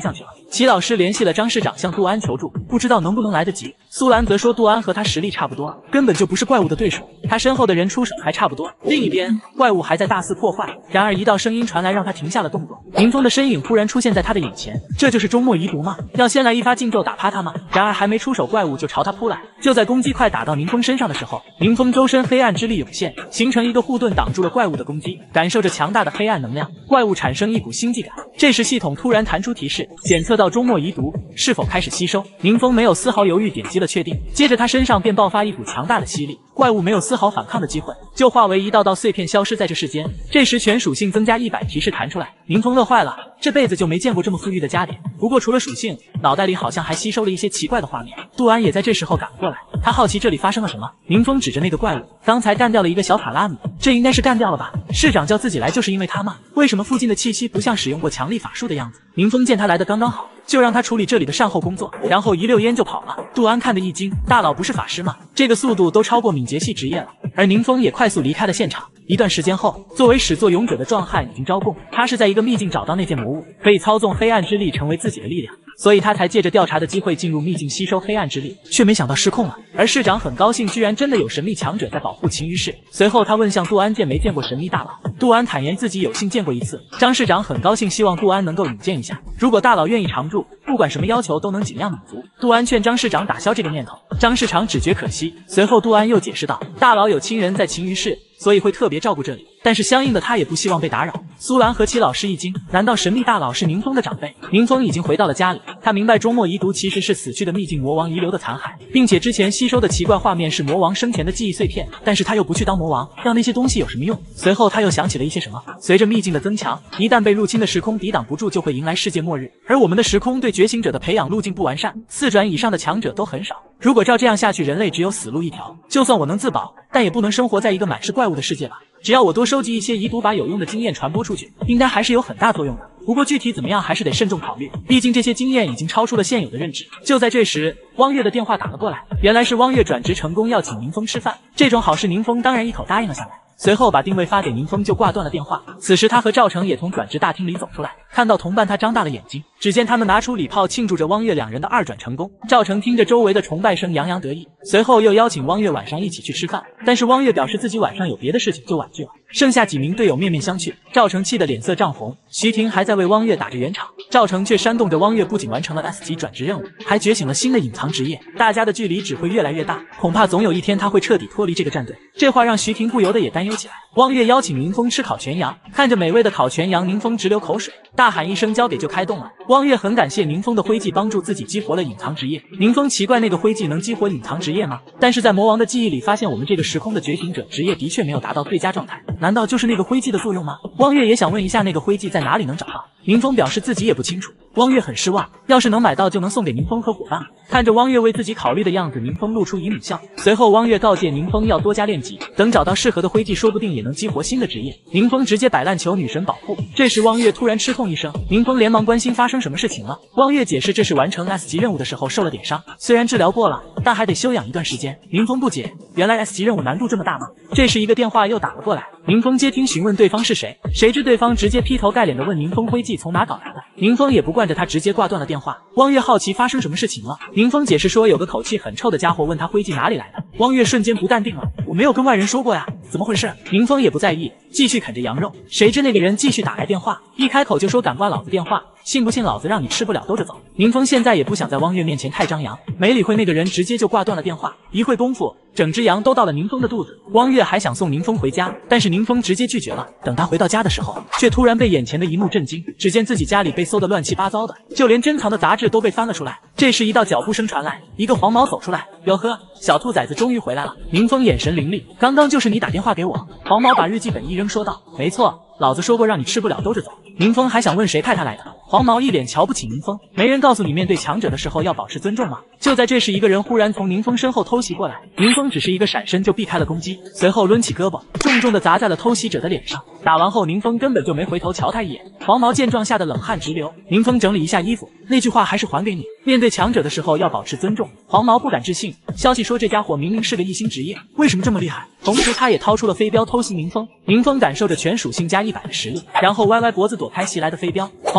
齐老师联系了张市长向杜安求助，不知道能不能来得及。苏兰则说杜安和他实力差不多，根本就不是怪物的对手，他身后的人出手还差不多。另一边，怪物还在大肆破坏，然而一道声音传来，让他停下了动作。宁风的身影忽然出现在他的眼前，这就是终末遗毒吗？要先来一发禁咒打趴他吗？然而还没出手，怪物就朝他扑来。就在攻击快打到宁风身上的时候，宁风周身黑暗之力涌现，形成一个护盾挡住了怪物的攻击。感受着强大的黑暗能量，怪物产生一股心悸感。这时系统突然弹出提示，检测到终末遗毒是否开始吸收。宁风没有丝毫犹豫，点击了确定，接着他身上便爆发一股强大的吸力，怪物没有丝毫反抗的机会，就化为一道道碎片消失在这世间。这时全属性增加一百提示弹出来，宁风乐坏了，这辈子就没见过这么富裕的家点。不过除了属性，脑袋里好像还吸收了一些奇怪的画面。杜安也在这时候赶过来，他好奇这里发生了什么。宁风指着那个怪物，刚才干掉了一个小卡拉米，这应该是干掉了吧？市长叫自己来就是因为他吗？为什么附近的气息不像使用过强力法术的样子？宁风见他来的刚刚好，就让他处理这里的善后工作，然后一溜烟就跑了。杜安看得一惊，大佬不是法师吗？这个速度都超过敏捷系职业了。而宁风也快速离开了现场。一段时间后，作为始作俑者的壮汉已经招供，他是在一个秘境找到那件魔物，可以操纵黑暗之力成为自己的力量，所以他才借着调查的机会进入秘境吸收黑暗之力，却没想到失控了。而市长很高兴，居然真的有神秘强者在保护秦于氏。随后他问向杜安见没见过神秘大佬，杜安坦言自己有幸见过一次。张市长很高兴，希望杜安能够引荐一下，如果大佬愿意常驻，不管什么要求都能尽量满足。杜安劝张市长打消这个念头，张市长只觉可惜。随后杜安又解释道，大佬有亲人在秦于氏，所以会特别照顾这里，但是相应的他也不希望被打扰。苏兰和齐老师一惊，难道神秘大佬是宁风的长辈？宁风已经回到了家里，他明白终末遗毒其实是死去的秘境魔王遗留的残骸，并且之前吸收的奇怪画面是魔王生前的记忆碎片，但是他又不去当魔王，要那些东西有什么用？随后他又想起了一些什么，随着秘境的增强，一旦被入侵的时空抵挡不住，就会迎来世界末日，而我们的时空对觉醒者的培养路径不完善，四转以上的强者都很少，如果照这样下去，人类只有死路一条。就算我能自保，但也不能生活在一个满是怪物的世界吧。只要我多收集一些遗毒，把有用的经验传播出去，应该还是有很大作用的。不过具体怎么样还是得慎重考虑，毕竟这些经验已经超出了现有的认知。就在这时，汪月的电话打了过来，原来是汪月转职成功要请宁风吃饭，这种好事宁风当然一口答应了下来。随后把定位发给宁风就挂断了电话。此时他和赵成也从转职大厅里走出来，看到同伴他张大了眼睛，只见他们拿出礼炮庆祝着汪月两人的二转成功。赵成听着周围的崇拜声洋洋得意，随后又邀请汪月晚上一起去吃饭，但是汪月表示自己晚上有别的事情就婉拒了。剩下几名队友面面相觑，赵成气得脸色涨红，徐婷还在为汪月打着圆场，赵成却煽动着汪月不仅完成了 S 级转职任务，还觉醒了新的隐藏职业，大家的距离只会越来越大，恐怕总有一天他会彻底脱离这个战队。这话让徐婷不由得也担忧起来。汪月邀请宁风吃烤全羊，看着美味的烤全羊，宁风直流口水，大喊一声交给就开动了。汪月很感谢宁风的徽记帮助自己激活了隐藏职业。宁风奇怪那个徽记能激活隐藏职业吗？但是在魔王的记忆里发现我们这个时空的觉醒者职业的确没有达到最佳状态，难道就是那个徽记的作用吗？汪月也想问一下那个徽记在哪里能找到。宁风表示自己也不清楚。汪月很失望，要是能买到就能送给宁风和伙伴。看着汪月为自己考虑的样子，宁风露出姨母笑。随后汪月告诫宁风要多加练级，等找到适合的徽记说不定也能激活新的职业。宁风直接摆烂求女神保护。这时汪月突然吃痛一声，宁风连忙关心发生什么事情了。汪月解释这是完成 S 级任务的时候受了点伤，虽然治疗过了，但还得休养一段时间。宁风不解，原来 S 级任务难度这么大吗？这时一个电话又打了过来，宁风接听询问对方是谁，谁知对方直接劈头盖脸的问宁风徽记从哪搞来的。宁风也不惯着他，直接挂断了电话。汪月好奇发生什么事情了，宁风解释说有个口气很臭的家伙问他徽记哪里来的。汪月瞬间不淡定了，我没有跟外人说过呀，怎么回事？宁风也不在意，继续啃着羊肉。谁知那个人继续打来电话，一开口就说敢挂老子电话，信不信老子让你吃不了兜着走。宁风现在也不想在汪月面前太张扬，没理会那个人，直接就挂断了电话。一会功夫，整只羊都到了宁风的肚子。汪月还想送宁风回家，但是宁风直接拒绝了。等他回到家的时候，却突然被眼前的一幕震惊，只见自己家里被搜得乱七八糟的，就连珍藏的杂志都被翻了出来。这时一道脚步声传来，一个黄毛走出来，哟呵，小兔崽子终于回来了。宁风眼神凌厉，刚刚就是你打电话给我。黄毛把日记本一扔说道，没错，老子说过让你吃不了兜着走。宁风还想问谁派他来的，黄毛一脸瞧不起宁风，没人告诉你面对强者的时候要保持尊重吗？就在这时，一个人忽然从宁风身后偷袭过来，宁风只是一个闪身就避开了攻击，随后抡起胳膊重重的砸在了偷袭者的脸上。打完后，宁风根本就没回头瞧他一眼。黄毛见状吓得冷汗直流。宁风整理一下衣服，那句话还是还给你，面对强者的时候要保持尊重。黄毛不敢置信，消息说这家伙明明是个一星职业，为什么这么厉害？同时他也掏出了飞镖偷袭宁风。宁风感受着全属性加一百的实力，然后歪歪脖子躲开袭来的飞镖。黄毛见势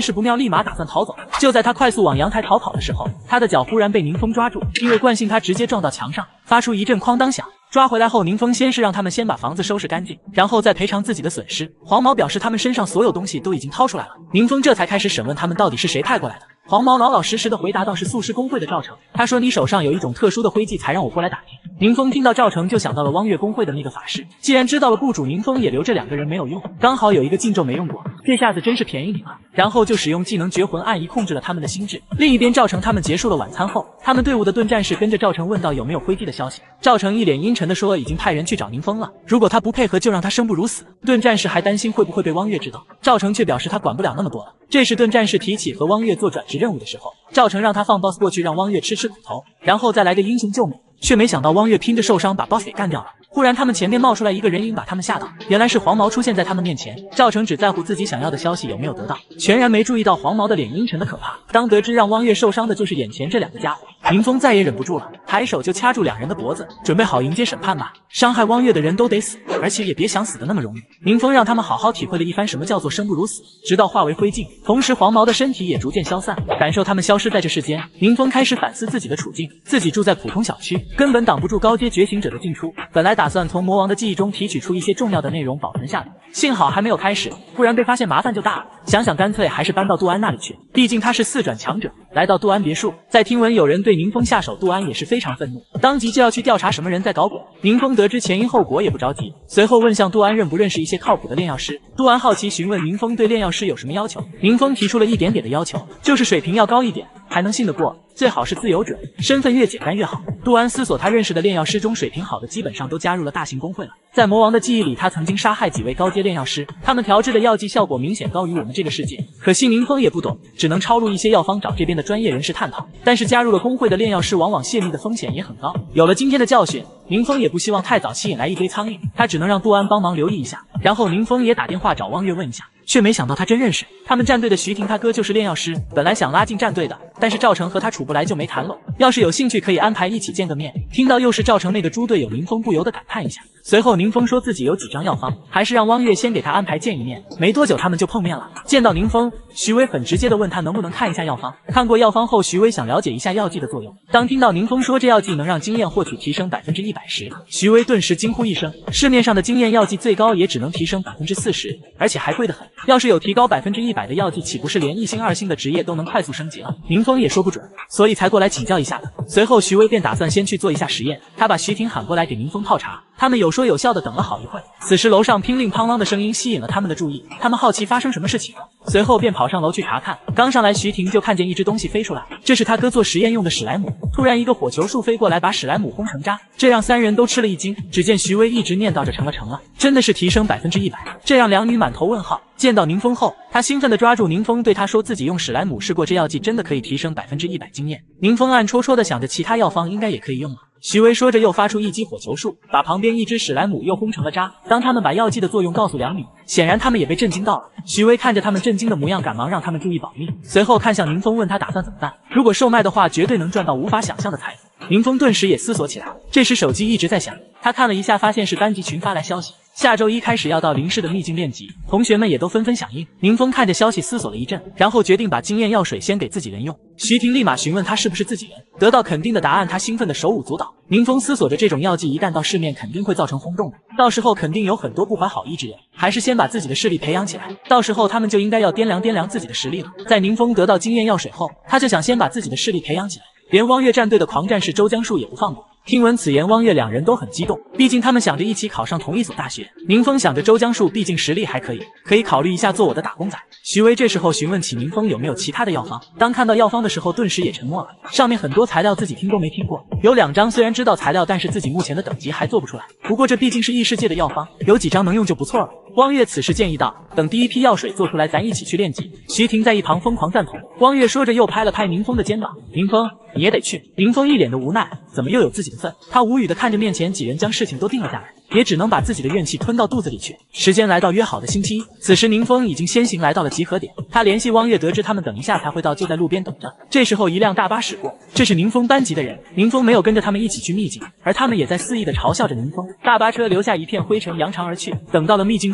势不妙，立马打算逃走。就在他快速往阳台逃跑的时候，他的脚忽然被宁风抓住，因为惯性他直接撞到墙上，发出一阵哐当响。抓回来后，宁风先是让他们先把房子收拾干净，然后再赔偿自己的损失。黄毛表示他们身上所有东西都已经掏出来了，宁风这才开始审问他们到底是谁派过来的。黄毛老老实实的回答道是素师工会的赵成，他说你手上有一种特殊的徽记才让我过来打听。宁风听到赵成就想到了汪月工会的那个法师，既然知道了雇主，宁风也留这两个人没有用，刚好有一个禁咒没用过，这下子真是便宜你了。然后就使用技能绝魂暗移控制了他们的心智。另一边赵成他们结束了晚餐后，他们队伍的盾战士跟着赵成问到有没有徽记的消息。赵成一脸阴沉的说已经派人去找宁风了，如果他不配合就让他生不如死。盾战士还担心会不会被汪月知道，赵成却表示他管不了那么多了。这时盾战士提起和汪月做转职任务的时候，赵成让他放 boss 过去让汪月吃吃苦头，然后再来个英雄救美，却没想到汪月拼着受伤把 boss 给干掉了。忽然他们前面冒出来一个人影把他们吓到，原来是黄毛出现在他们面前。赵成只在乎自己想要的消息有没有得到，全然没注意到黄毛的脸阴沉的可怕。当得知让汪月受伤的就是眼前这两个家伙，宁风再也忍不住了，抬手就掐住两人的脖子，准备好迎接审判吧，伤害汪月的人都得死，而且也别想死的那么容易。宁风让他们好好体会了一番什么叫做生不如死，直到化为灰烬。同时黄毛的身体也逐渐消散，感受他们消失在这世间。宁风开始反思自己的处境，自己住在普通小区，根本挡不住高阶觉醒者的进出，本来打算从魔王的记忆中提取出一些重要的内容保存下来，幸好还没有开始，不然被发现麻烦就大了。想想干脆还是搬到杜安那里去，毕竟他是四转强者。来到杜安别墅，在听闻有人对宁风下手，杜安也是非常愤怒，当即就要去调查什么人在搞鬼。宁风得知前因后果也不着急，随后问向杜安认不认识一些靠谱的炼药师。杜安好奇询问宁风对炼药师有什么要求，宁风提出了一点点的要求，就是水平要高一点，还能信得过，最好是自由者，身份越简单越好。杜安思索他认识的炼药师中水平好的基本上都加入了大型工会了，在魔王的记忆里他曾经杀害几位高阶炼药师，他们调制的药剂效果明显高于我们这个世界，可惜宁风也不懂，只能抄录一些药方找这边的专业人士探讨。但是加入了工会的炼药师往往泄密的风险也很高，有了今天的教训，宁风也不希望太早吸引来一堆苍蝇，他只能让杜安帮忙留意一下。然后宁风也打电话找汪月问一下，却没想到他真认识他们战队的徐婷，他哥就是炼药师，本来想拉进战队的，但是赵成和他处不来就没谈拢，要是有兴趣可以安排一起见个面。听到又是赵成那个猪队友，宁风不由得感叹一下。随后宁风说自己有几张药方，还是让汪月先给他安排见一面。没多久他们就碰面了，见到宁风，徐威很直接的问他能不能看一下药方。看过药方后，徐威想了解一下药剂的作用。当听到宁风说这药剂能让经验获取提升百分之一百时，徐威顿时惊呼一声，市面上的经验药剂最高也只能提升百分之四十，而且还贵得很，要是有提高百分之一百的药剂，岂不是连一星二星的职业都能快速升级了？宁风也说不准，所以才过来请教一下的。随后徐威便打算先去做一下实验，他把徐婷喊过来给宁风泡茶，他们有说有笑的等了好一会。此时楼上乒铃乓啷的声音吸引了他们的注意，他们好奇发生什么事情了，随后便跑上楼去查看。刚上来徐婷就看见一只东西飞出来，这是他哥做实验用的史莱姆。突然一个火球术飞过来把史莱姆轰成渣，这让三人都吃了一惊。只见徐威一直念叨着成了成了，真的是提升百分之一百，这让两女满头问号。见到宁风后，他兴奋地抓住宁风，对他说自己用史莱姆试过，这药剂真的可以提升百分之一百经验。宁风暗戳戳地想着其他药方应该也可以用了。徐威说着又发出一击火球术，把旁边一只史莱姆又轰成了渣。当他们把药剂的作用告诉两女，显然他们也被震惊到了。徐威看着他们震惊的模样，赶忙让他们注意保密，随后看向宁风问他打算怎么办，如果售卖的话绝对能赚到无法想象的财富。宁风顿时也思索起来，这时手机一直在响，他看了一下发现是班级群发来消息，下周一开始要到林氏的秘境练级，同学们也都纷纷响应。宁风看着消息思索了一阵，然后决定把经验药水先给自己人用。徐婷立马询问他是不是自己人，得到肯定的答案，他兴奋的手舞足蹈。宁风思索着这种药剂一旦到市面肯定会造成轰动的，到时候肯定有很多不怀好意之人，还是先把自己的势力培养起来，到时候他们就应该要掂量掂量自己的实力了。在宁风得到经验药水后，他就想先把自己的势力培养起来，连汪月战队的狂战士周江树也不放过。听闻此言，汪月两人都很激动，毕竟他们想着一起考上同一所大学。宁风想着周江树毕竟实力还可以，可以考虑一下做我的打工仔。徐威这时候询问起宁风有没有其他的药方，当看到药方的时候顿时也沉默了，上面很多材料自己听都没听过，有两张虽然知道材料，但是自己目前的等级还做不出来，不过这毕竟是异世界的药方，有几张能用就不错了。汪月此时建议道，等第一批药水做出来咱一起去练级。徐婷在一旁疯狂赞同。汪月说着又拍了拍宁风的肩膀，宁风你也得去。宁风一脸的无奈，怎么又有自己的份？他无语的看着面前几人将事情都定了下来，也只能把自己的怨气吞到肚子里去。时间来到约好的星期一，此时宁风已经先行来到了集合点，他联系汪月得知他们等一下才会到，就在路边等着。这时候一辆大巴驶过，这是宁风班级的人，宁风没有跟着他们一起去秘境，而他们也在肆意的嘲笑着宁风。大巴车留下一片灰尘扬长而去，等到了秘境入口，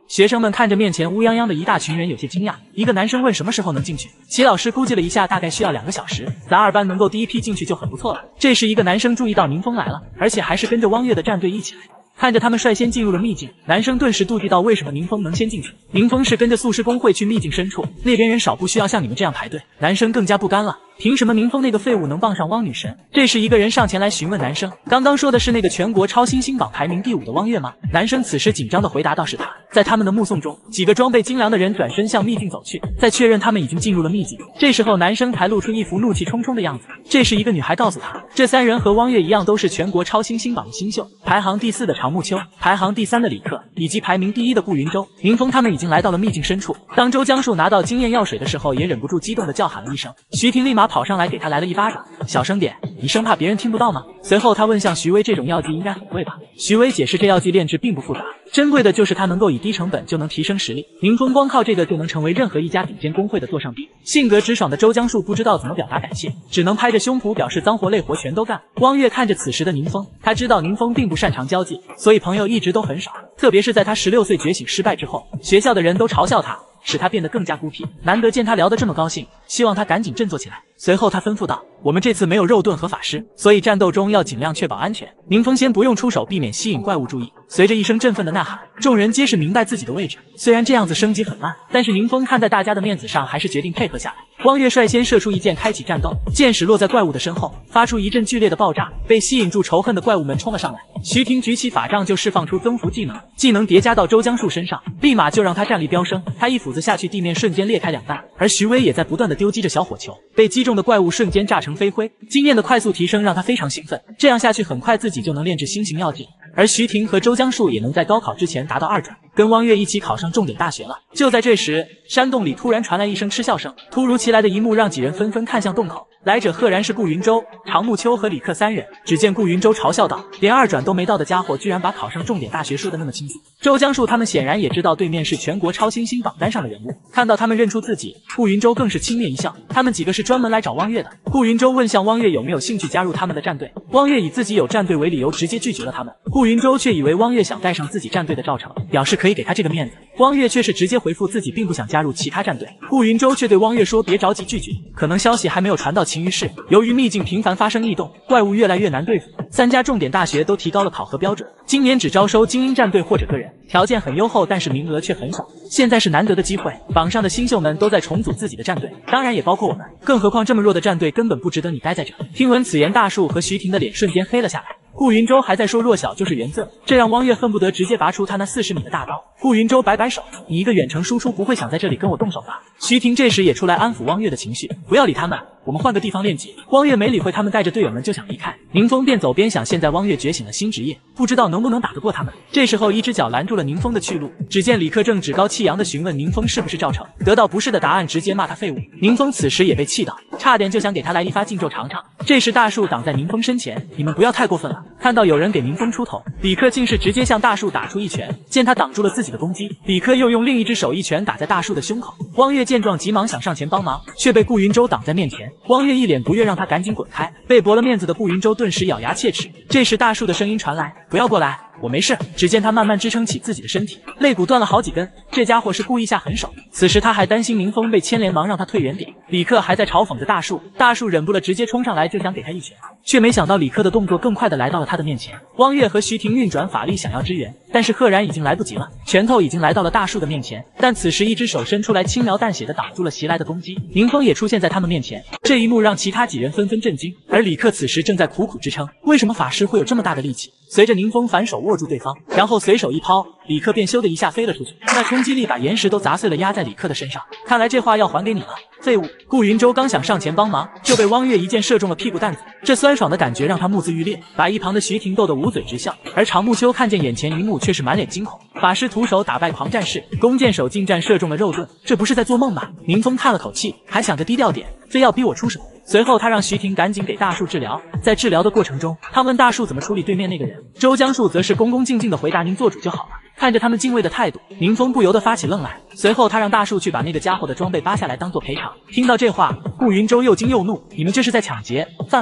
学生们看着面前乌泱泱的一大群人，有些惊讶。一个男生问什么时候能进去，齐老师估计了一下，大概需要两个小时。咱二班能够第一批进去就很不错了。这时，一个男生注意到宁风来了，而且还是跟着汪月的战队一起来。看着他们率先进入了秘境，男生顿时妒忌到为什么宁风能先进去。宁风是跟着宿师工会去秘境深处，那边人少，不需要像你们这样排队。男生更加不甘了。凭什么宁风那个废物能傍上汪女神？这时一个人上前来询问男生，刚刚说的是那个全国超新星榜排名第五的汪月吗？男生此时紧张的回答道是他。在他们的目送中，几个装备精良的人转身向秘境走去，在确认他们已经进入了秘境，这时候男生才露出一副怒气冲冲的样子。这时一个女孩告诉他，这三人和汪月一样都是全国超新星榜的新秀，排行第四的长木秋，排行第三的李克，以及排名第一的顾云舟。宁风他们已经来到了秘境深处，当周江树拿到经验药水的时候，也忍不住激动的叫喊了一声。徐婷立马跑上来给他来了一巴掌，小声点，你生怕别人听不到吗？随后他问向徐威，这种药剂应该很贵吧？徐威解释，这药剂炼制并不复杂，珍贵的就是它能够以低成本就能提升实力。宁风光靠这个就能成为任何一家顶尖工会的座上宾。性格直爽的周江树不知道怎么表达感谢，只能拍着胸脯表示脏活累活全都干。汪月看着此时的宁风，他知道宁风并不擅长交际，所以朋友一直都很少，特别是在他十六岁觉醒失败之后，学校的人都嘲笑他，使他变得更加孤僻。难得见他聊得这么高兴，希望他赶紧振作起来。随后他吩咐道，我们这次没有肉盾和法师，所以战斗中要尽量确保安全。宁风先不用出手，避免吸引怪物注意。随着一声振奋的呐喊，众人皆是明白自己的位置。虽然这样子升级很慢，但是宁风看在大家的面子上，还是决定配合下来。汪月率先射出一箭开启战斗，箭矢落在怪物的身后，发出一阵剧烈的爆炸，被吸引住仇恨的怪物们冲了上来。徐婷举起法杖就释放出增幅技能，技能叠加到周江树身上，立马就让他战力飙升。他一斧子下去，地面瞬间裂开两半，而徐威也在不断的丢击着小火球，被击中的怪物瞬间炸成飞灰。经验的快速提升让他非常兴奋，这样下去很快自己就能炼制新型药剂。而徐婷和周江树也能在高考之前达到二转，跟汪月一起考上重点大学了。就在这时，山洞里突然传来一声嗤笑声，突如其来的一幕让几人纷纷看向洞口。来者赫然是顾云舟、常木秋和李克三人。只见顾云舟嘲笑道，连二转都没到的家伙居然把考上重点大学说的那么清楚。周江树他们显然也知道对面是全国超新星榜单上的人物，看到他们认出自己，顾云舟更是轻蔑一笑，他们几个是专门来找汪月的。顾云舟问向汪月有没有兴趣加入他们的战队，汪月以自己有战队为理由直接拒绝了他们。顾云舟却以为汪月想带上自己战队的赵成，表示可以给他这个面子。汪月却是直接回复自己并不想加入其他战队。顾云舟却对汪月说别着急拒绝，可能消息还没有传到秦于市。由于秘境频繁发生异动，怪物越来越难对付，三家重点大学都提高了考核标准，今年只招收精英战队或者个人，条件很优厚，但是名额却很少。现在是难得的机会，榜上的新秀们都在重组自己的战队，当然也包括我们，更何况这么弱的战队根本不值得你待在这。听闻此言，大树和徐婷的脸瞬间黑了下来。顾云舟还在说弱小就是原则，这让汪月恨不得直接拔出他那四十米的大刀。顾云舟摆摆手，你一个远程输出不会想在这里跟我动手吧？徐婷这时也出来安抚汪月的情绪，不要理他们，我们换个地方练级。汪月没理会他们，带着队友们就想离开。宁风边走边想，现在汪月觉醒了新职业，不知道能不能打得过他们。这时候一只脚拦住了宁风的去路，只见李克正趾高气扬地询问宁风是不是赵成，得到不是的答案，直接骂他废物。宁风此时也被气到，差点就想给他来一发劲咒尝尝。这时大树挡在宁风身前，你们不要太过分了。看到有人给宁风出头，李克竟是直接向大树打出一拳，见他挡住了自己的攻击，李克又用另一只手一拳打在大树的胸口。汪月见状急忙想上前帮忙，却被顾云舟挡在面前。汪月一脸不悦，让他赶紧滚开。被驳了面子的顾云舟顿时咬牙切齿。这时大树的声音传来，不要过来，我没事。只见他慢慢支撑起自己的身体，肋骨断了好几根，这家伙是故意下狠手。此时他还担心宁风被牵连，忙让他退远点。李克还在嘲讽着大树，大树忍不了直接冲上来就想给他一拳，却没想到李克的动作更快的来到了他的面前。汪月和徐婷运转法力想要支援，但是赫然已经来不及了，拳头已经来到了大树的面前，但此时一只手伸出来轻描淡写的挡住了袭来的攻击。宁风也出现在他们面前，这一幕让其他几人纷纷震惊，而李克此时正在苦苦支撑，为什么法师会有这么大的力气？随着宁风反手握住对方，然后随手一抛，李克便咻的一下飞了出去，那冲击力把岩石都砸碎了，压在李克的身上。看来这话要还给你了，废物！顾云舟刚想上前帮忙，就被汪月一箭射中了屁股蛋子，这酸爽的感觉让他目眦欲裂，把一旁的徐婷逗得捂嘴直笑。而常木秋看见眼前一幕，却是满脸惊恐。法师徒手打败狂战士，弓箭手近战射中了肉盾，这不是在做梦吧？宁风叹了口气，还想着低调点，非要逼我出手。随后他让徐婷赶紧给大树治疗，在治疗的过程中，他问大树怎么处理对面那个人，周江树则是恭恭敬敬的回答，您做主就好了。看着他们敬畏的态度，宁风不由得发起愣来。随后他让大树去把那个家伙的装备扒下来当做赔偿。听到这话，顾云舟又惊又怒，你们这是在抢劫，犯法了。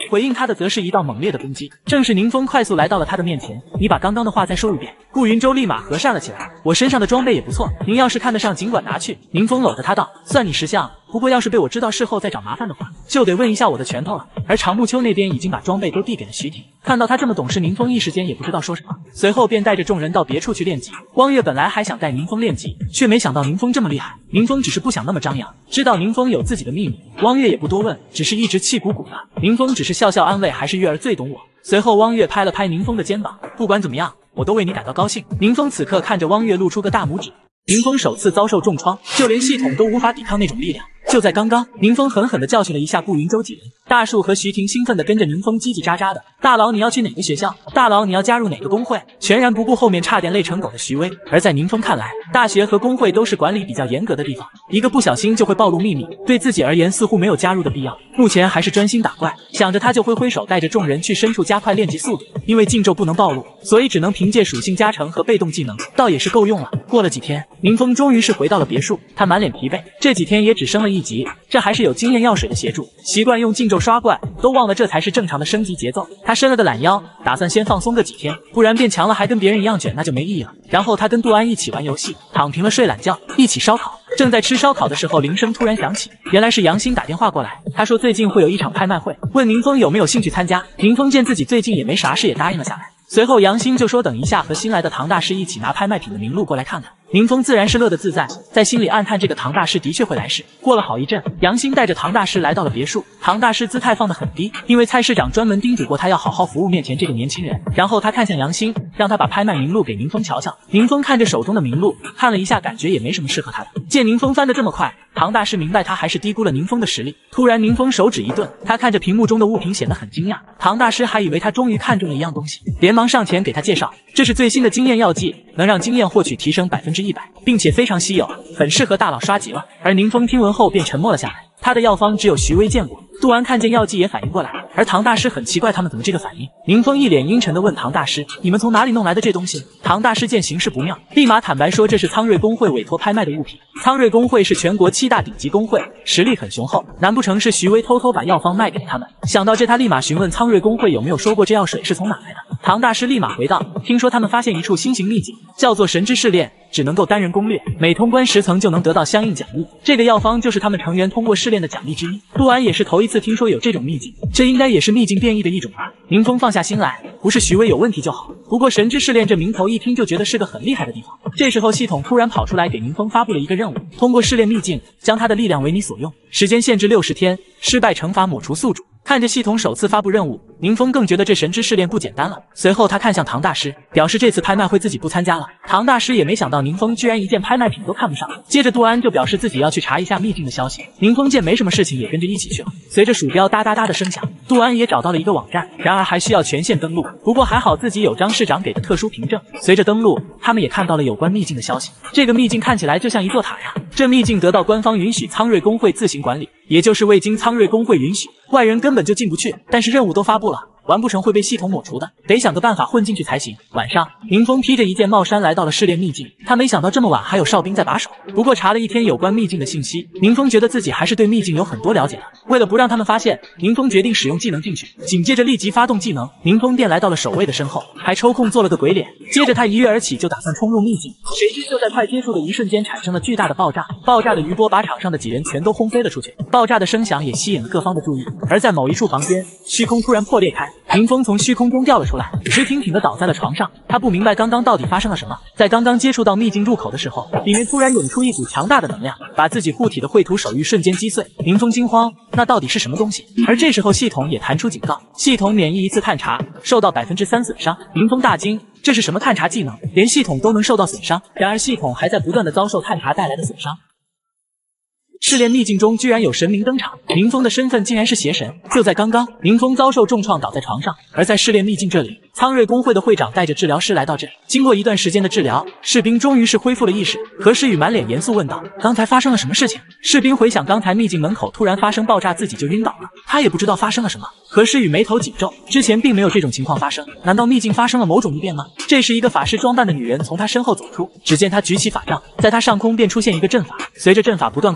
回应他的则是一道猛烈的攻击。正是宁风快速来到了他的面前，你把刚刚的话再说一遍。顾云舟立马和善了起来，我身上的装备也不错，您要是看得上，尽管拿去。宁风搂着他道，算你识相。不过要是被我知道事后再找麻烦的话，就得问一下我的拳头了。而长木秋那边已经把装备都递给了徐婷，看到他这么懂事，宁风一时间也不知道说什么，随后便带着众人到别处去练级。汪月本来还想带宁风练级，却没想到宁风这么厉害。宁风只是不想那么张扬，知道宁风有自己的秘密，汪月也不多问，只是一直气鼓鼓的。宁风只是笑笑安慰，还是月儿最懂我。随后汪月拍了拍宁风的肩膀，不管怎么样，我都为你感到高兴。宁风此刻看着汪月露出个大拇指。宁风首次遭受重创，就连系统都无法抵抗那种力量。就在刚刚，宁风狠狠地教训了一下顾云舟几人。大树和徐婷兴奋地跟着宁风叽叽喳喳的：大佬你要去哪个学校？大佬你要加入哪个工会？全然不顾后面差点累成狗的徐威。而在宁风看来，大学和工会都是管理比较严格的地方，一个不小心就会暴露秘密，对自己而言似乎没有加入的必要。目前还是专心打怪，想着他就挥挥手带着众人去深处加快练级速度。因为禁咒不能暴露，所以只能凭借属性加成和被动技能，倒也是够用了。过了几天，宁风终于是回到了别墅，他满脸疲惫，这几天也只升了一级，这还是有经验药水的协助，习惯用禁咒刷怪，都忘了这才是正常的升级节奏。他伸了个懒腰，打算先放松个几天，不然变强了还跟别人一样卷，那就没意义了。然后他跟杜安一起玩游戏，躺平了睡懒觉，一起烧烤。正在吃烧烤的时候，铃声突然响起，原来是杨欣打电话过来，他说最近会有一场拍卖会，问宁风有没有兴趣参加。宁风见自己最近也没啥事，也答应了下来。随后杨欣就说等一下和新来的唐大师一起拿拍卖品的名录过来看看。宁风自然是乐得自在，在心里暗叹这个唐大师的确会来事。过了好一阵，杨欣带着唐大师来到了别墅。唐大师姿态放得很低，因为蔡市长专门叮嘱过他要好好服务面前这个年轻人。然后他看向杨欣，让他把拍卖名录给宁风瞧瞧。宁风看着手中的名录，看了一下，感觉也没什么适合他的。见宁风翻得这么快，唐大师明白他还是低估了宁风的实力。突然宁风手指一顿，他看着屏幕中的物品显得很惊讶。唐大师还以为他终于看中了一样东西，连忙上前给他介绍，这是最新的经验药剂，能让经验获取提升百分之一百，并且非常稀有，很适合大佬刷级了。而宁风听闻后便沉默了下来，他的药方只有徐威见过。杜安看见药剂也反应过来，而唐大师很奇怪他们怎么这个反应。宁风一脸阴沉地问唐大师，你们从哪里弄来的这东西？唐大师见形势不妙，立马坦白说这是苍瑞工会委托拍卖的物品。苍瑞工会是全国七大顶级工会，实力很雄厚，难不成是徐威偷偷把药方卖给了他们？想到这，他立马询问苍瑞工会有没有说过这药水是从哪来的。唐大师立马回道，听说他们发现一处新型秘境，叫做神之试炼，只能够单人攻略，每通关十层就能得到相应奖励，这个药方就是他们成员通过试炼的奖励之一。杜安也是头一次听说有这种秘境，这应该也是秘境变异的一种吧。宁风放下心来，不是徐威有问题就好。不过神之试炼这名头一听就觉得是个很厉害的地方。这时候系统突然跑出来给宁风发布了一个任务，通过试炼秘境，将他的力量为你所用，时间限制六十天，失败惩罚抹除宿主。看着系统首次发布任务，宁风更觉得这神之试炼不简单了。随后他看向唐大师，表示这次拍卖会自己不参加了。唐大师也没想到宁风居然一件拍卖品都看不上。接着杜安就表示自己要去查一下秘境的消息。宁风见没什么事情，也跟着一起去了。随着鼠标哒哒哒的声响，杜安也找到了一个网站，然而还需要权限登录。不过还好自己有张市长给的特殊凭证。随着登录，他们也看到了有关秘境的消息。这个秘境看起来就像一座塔呀。这秘境得到官方允许，苍瑞工会自行管理，也就是未经苍瑞工会允许，外人根本就进不去。但是任务都发布了，完不成会被系统抹除的，得想个办法混进去才行。晚上，宁风披着一件帽衫来到了试炼秘境，他没想到这么晚还有哨兵在把守。不过查了一天有关秘境的信息，宁风觉得自己还是对秘境有很多了解的。为了不让他们发现，宁风决定使用技能进去，紧接着立即发动技能，宁风便来到了守卫的身后，还抽空做了个鬼脸。接着他一跃而起，就打算冲入秘境，谁知就在快结束的一瞬间产生了巨大的爆炸，爆炸的余波把场上的几人全都轰飞了出去，爆炸的声响也吸引了各方的注意。而在某一处旁边，虚空突然破裂开，宁风从虚空中掉了出来，直挺挺地倒在了床上。他不明白刚刚到底发生了什么。在刚刚接触到秘境入口的时候，里面突然涌出一股强大的能量，把自己护体的绘图手谕瞬间击碎。宁风惊慌，那到底是什么东西？而这时候系统也弹出警告，系统免疫一次探查，受到百分之三损伤。宁风大惊，这是什么探查技能？连系统都能受到损伤？然而系统还在不断的遭受探查带来的损伤。试炼秘境中居然有神明登场，宁风的身份竟然是邪神。就在刚刚，宁风遭受重创倒在床上。而在试炼秘境这里，苍瑞工会的会长带着治疗师来到这，经过一段时间的治疗，士兵终于是恢复了意识。何诗雨满脸严肃问道，刚才发生了什么事情？士兵回想刚才秘境门口突然发生爆炸，自己就晕倒了，他也不知道发生了什么。何诗雨眉头紧皱，之前并没有这种情况发生，难道秘境发生了某种异变吗？这时一个法师装扮的女人从他身后走出，只见他举起法杖，在他上空便出现一个阵法，随着阵法不断扩大，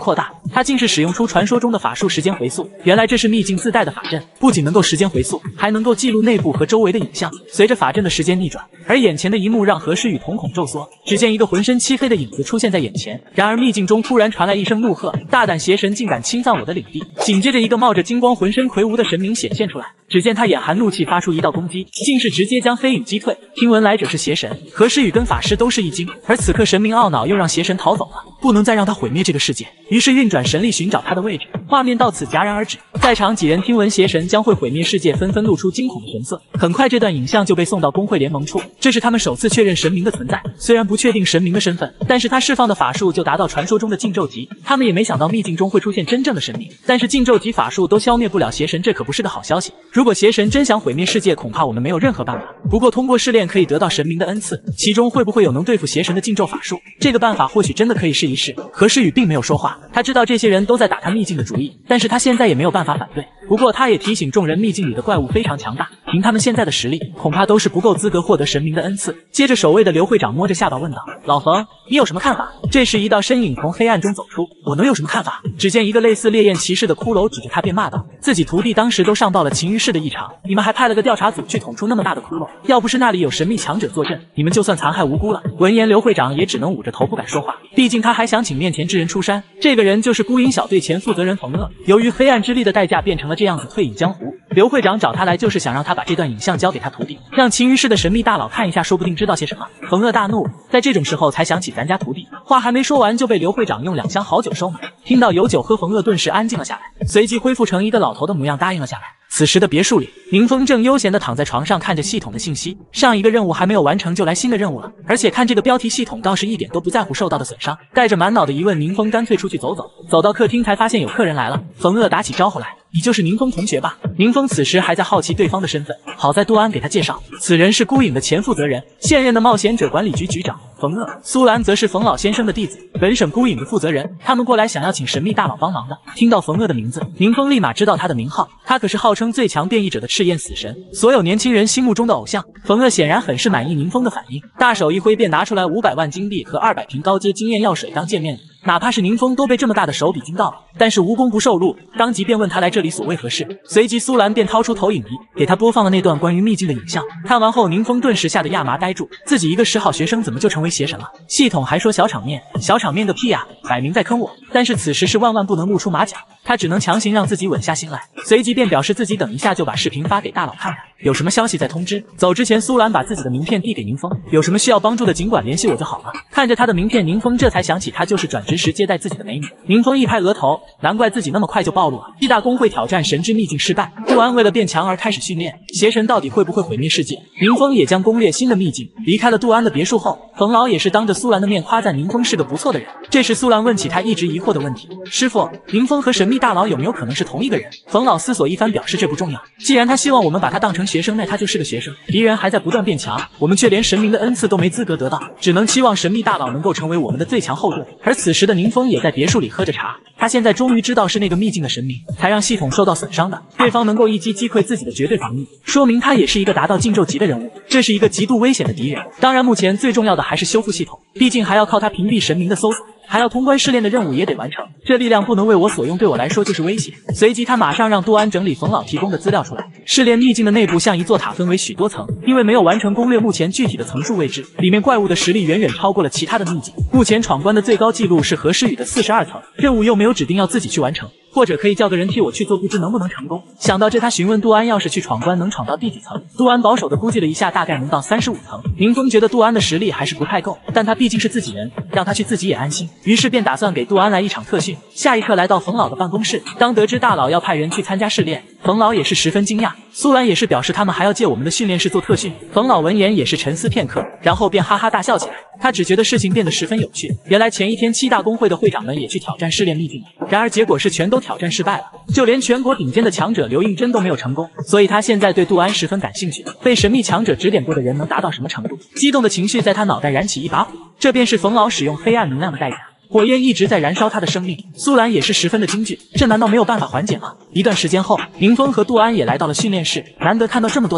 他竟是使用出传说中的法术时间回溯。原来这是秘境自带的法阵，不仅能够时间回溯，还能够记录内部和周围的影像。随着法阵的时间逆转，而眼前的一幕让何诗雨瞳孔骤缩。只见一个浑身漆黑的影子出现在眼前，然而秘境中突然传来一声怒喝：“大胆邪神，竟敢侵犯我的领地！”紧接着，一个冒着金光、浑身魁梧的神明显现出来。只见他眼含怒气，发出一道攻击，竟是直接将黑羽击退。听闻来者是邪神，何诗雨跟法师都是一惊。而此刻神明懊恼，又让邪神逃走了，不能再让他毁灭这个世界。于是运转神力寻找他的位置。画面到此戛然而止。在场几人听闻邪神将会毁灭世界，纷纷露出惊恐的神色。很快，这段影像就被送到工会联盟处，这是他们首次确认神明的存在。虽然不确定神明的身份，但是他释放的法术就达到传说中的禁咒级。他们也没想到秘境中会出现真正的神明，但是禁咒级法术都消灭不了邪神，这可不是个好消息。如果邪神真想毁灭世界，恐怕我们没有任何办法。不过通过试炼可以得到神明的恩赐，其中会不会有能对付邪神的禁咒法术？这个办法或许真的可以试一试。何诗雨并没有说话，他知道这些人都在打他秘境的主意，但是他现在也没有办法反对。不过他也提醒众人，秘境里的怪物非常强大，凭他们现在的实力，恐怕都是不够资格获得神明的恩赐。接着守卫的刘会长摸着下巴问道：“老冯，你有什么看法？”这时一道身影从黑暗中走出。我能有什么看法？只见一个类似烈焰骑士的骷髅指着他便骂道：“自己徒弟当时都上报了秦于氏的异常，你们还派了个调查组去捅出那么大的窟窿，要不是那里有神秘强者坐镇，你们就算残害无辜了。”闻言刘会长也只能捂着头不敢说话，毕竟他还想请面前之人出山。这个人就是孤影小队前负责人冯鄂，由于黑暗之力的代价变成了这样子退隐江湖。刘会长找他来就是想让他把这段影像交给他徒弟，让秦于氏的神秘大佬看一下，说不定知道些什么。冯鄂大怒，在这种时候才想起咱家徒弟，话还没说完就被刘会长用两箱好酒收买。听到有酒喝，冯鄂顿时安静了下来，随即恢复成一个老头的模样答应了下来。此时的别墅里，宁风正悠闲地躺在床上，看着系统的信息。上一个任务还没有完成，就来新的任务了。而且看这个标题，系统倒是一点都不在乎受到的损伤。带着满脑的疑问，宁风干脆出去走走。走到客厅，才发现有客人来了。冯鄂打起招呼来：“你就是宁风同学吧？”宁风此时还在好奇对方的身份，好在杜安给他介绍，此人是孤影的前负责人，现任的冒险者管理局局长。冯鄂、苏兰则是冯老先生的弟子，本省孤影的负责人。他们过来想要请神秘大佬帮忙的。听到冯鄂的名字，宁风立马知道他的名号，他可是号称最强变异者的赤焰死神，所有年轻人心目中的偶像。冯鄂显然很是满意宁风的反应，大手一挥便拿出来五百万金币和二百瓶高阶经验药水当见面礼。哪怕是宁风都被这么大的手笔惊到了，但是无功不受禄，当即便问他来这里所为何事。随即苏兰便掏出投影仪，给他播放了那段关于秘境的影像。看完后，宁风顿时吓得亚麻呆住，自己一个十好学生怎么就成为邪神了？系统还说小场面，小场面个屁呀，摆明在坑我。但是此时是万万不能露出马脚，他只能强行让自己稳下心来，随即便表示自己等一下就把视频发给大佬看看，有什么消息再通知。走之前，苏兰把自己的名片递给宁风，有什么需要帮助的尽管联系我就好了。看着他的名片，宁风这才想起他就是转职时接待自己的美女。宁风一拍额头，难怪自己那么快就暴露了。七大公会挑战神之秘境失败，杜安为了变强而开始训练，邪神到底会不会毁灭世界？宁风也将攻略新的秘境。离开了杜安的别墅后，冯老也是当着苏兰的面夸赞宁风是个不错的人。这时苏兰问起他一直疑惑的问题：“师傅，宁风和神秘大佬有没有可能是同一个人？”冯老思索一番，表示这不重要，既然他希望我们把他当成学生，那他就是个学生。敌人还在不断变强，我们却连神明的恩赐都没资格得到，只能期望神秘大佬能够成为我们的最强后盾。而此时的宁风也在别墅里喝着茶，他现在终于知道是那个秘境的神明才让系统受到损伤的，对方能够一击击溃自己的绝对防御，说明他也是一个达到禁咒级的人物，这是一个极度危险的敌人。当然目前最重要的还是修复系统，毕竟还要靠他屏蔽神明的搜索，还要通关试炼的任务也得完成，这力量不能为我所用，对我来说就是威胁。随即他马上让杜安整理冯老提供的资料出来。试炼秘境的内部像一座塔，分为许多层，因为没有完成攻略，目前具体的层数未知，里面怪物的实力远远超过了其他的秘境。目前闯关的最高纪录是何诗雨的四十二层，任务又没有指定要自己去完成，或者可以叫个人替我去做，不知能不能成功。想到这，他询问杜安要是去闯关能闯到第几层。杜安保守的估计了一下，大概能到三十五层。宁风觉得杜安的实力还是不太够，但他毕竟是自己人，让他去自己也安心，于是便打算给杜安来一场特训。下一刻来到冯老的办公室，当得知大佬要派人去参加试炼，冯老也是十分惊讶。苏兰也是表示他们还要借我们的训练室做特训。冯老闻言也是沉思片刻，然后便哈哈大笑起来。他只觉得事情变得十分有趣，原来前一天七大公会的会长们也去挑战试炼秘境了，然而结果是全都挑战失败了，就连全国顶尖的强者刘应真都没有成功。所以他现在对杜安十分感兴趣，被神秘强者指点过的人能达到什么程度？激动的情绪在他脑袋燃起一把火，这便是冯老使用黑暗能量的代价。火焰一直在燃烧他的生命，苏兰也是十分的惊惧，这难道没有办法缓解吗？一段时间后，宁风和杜安也来到了训练室，难得看到这么多大佬，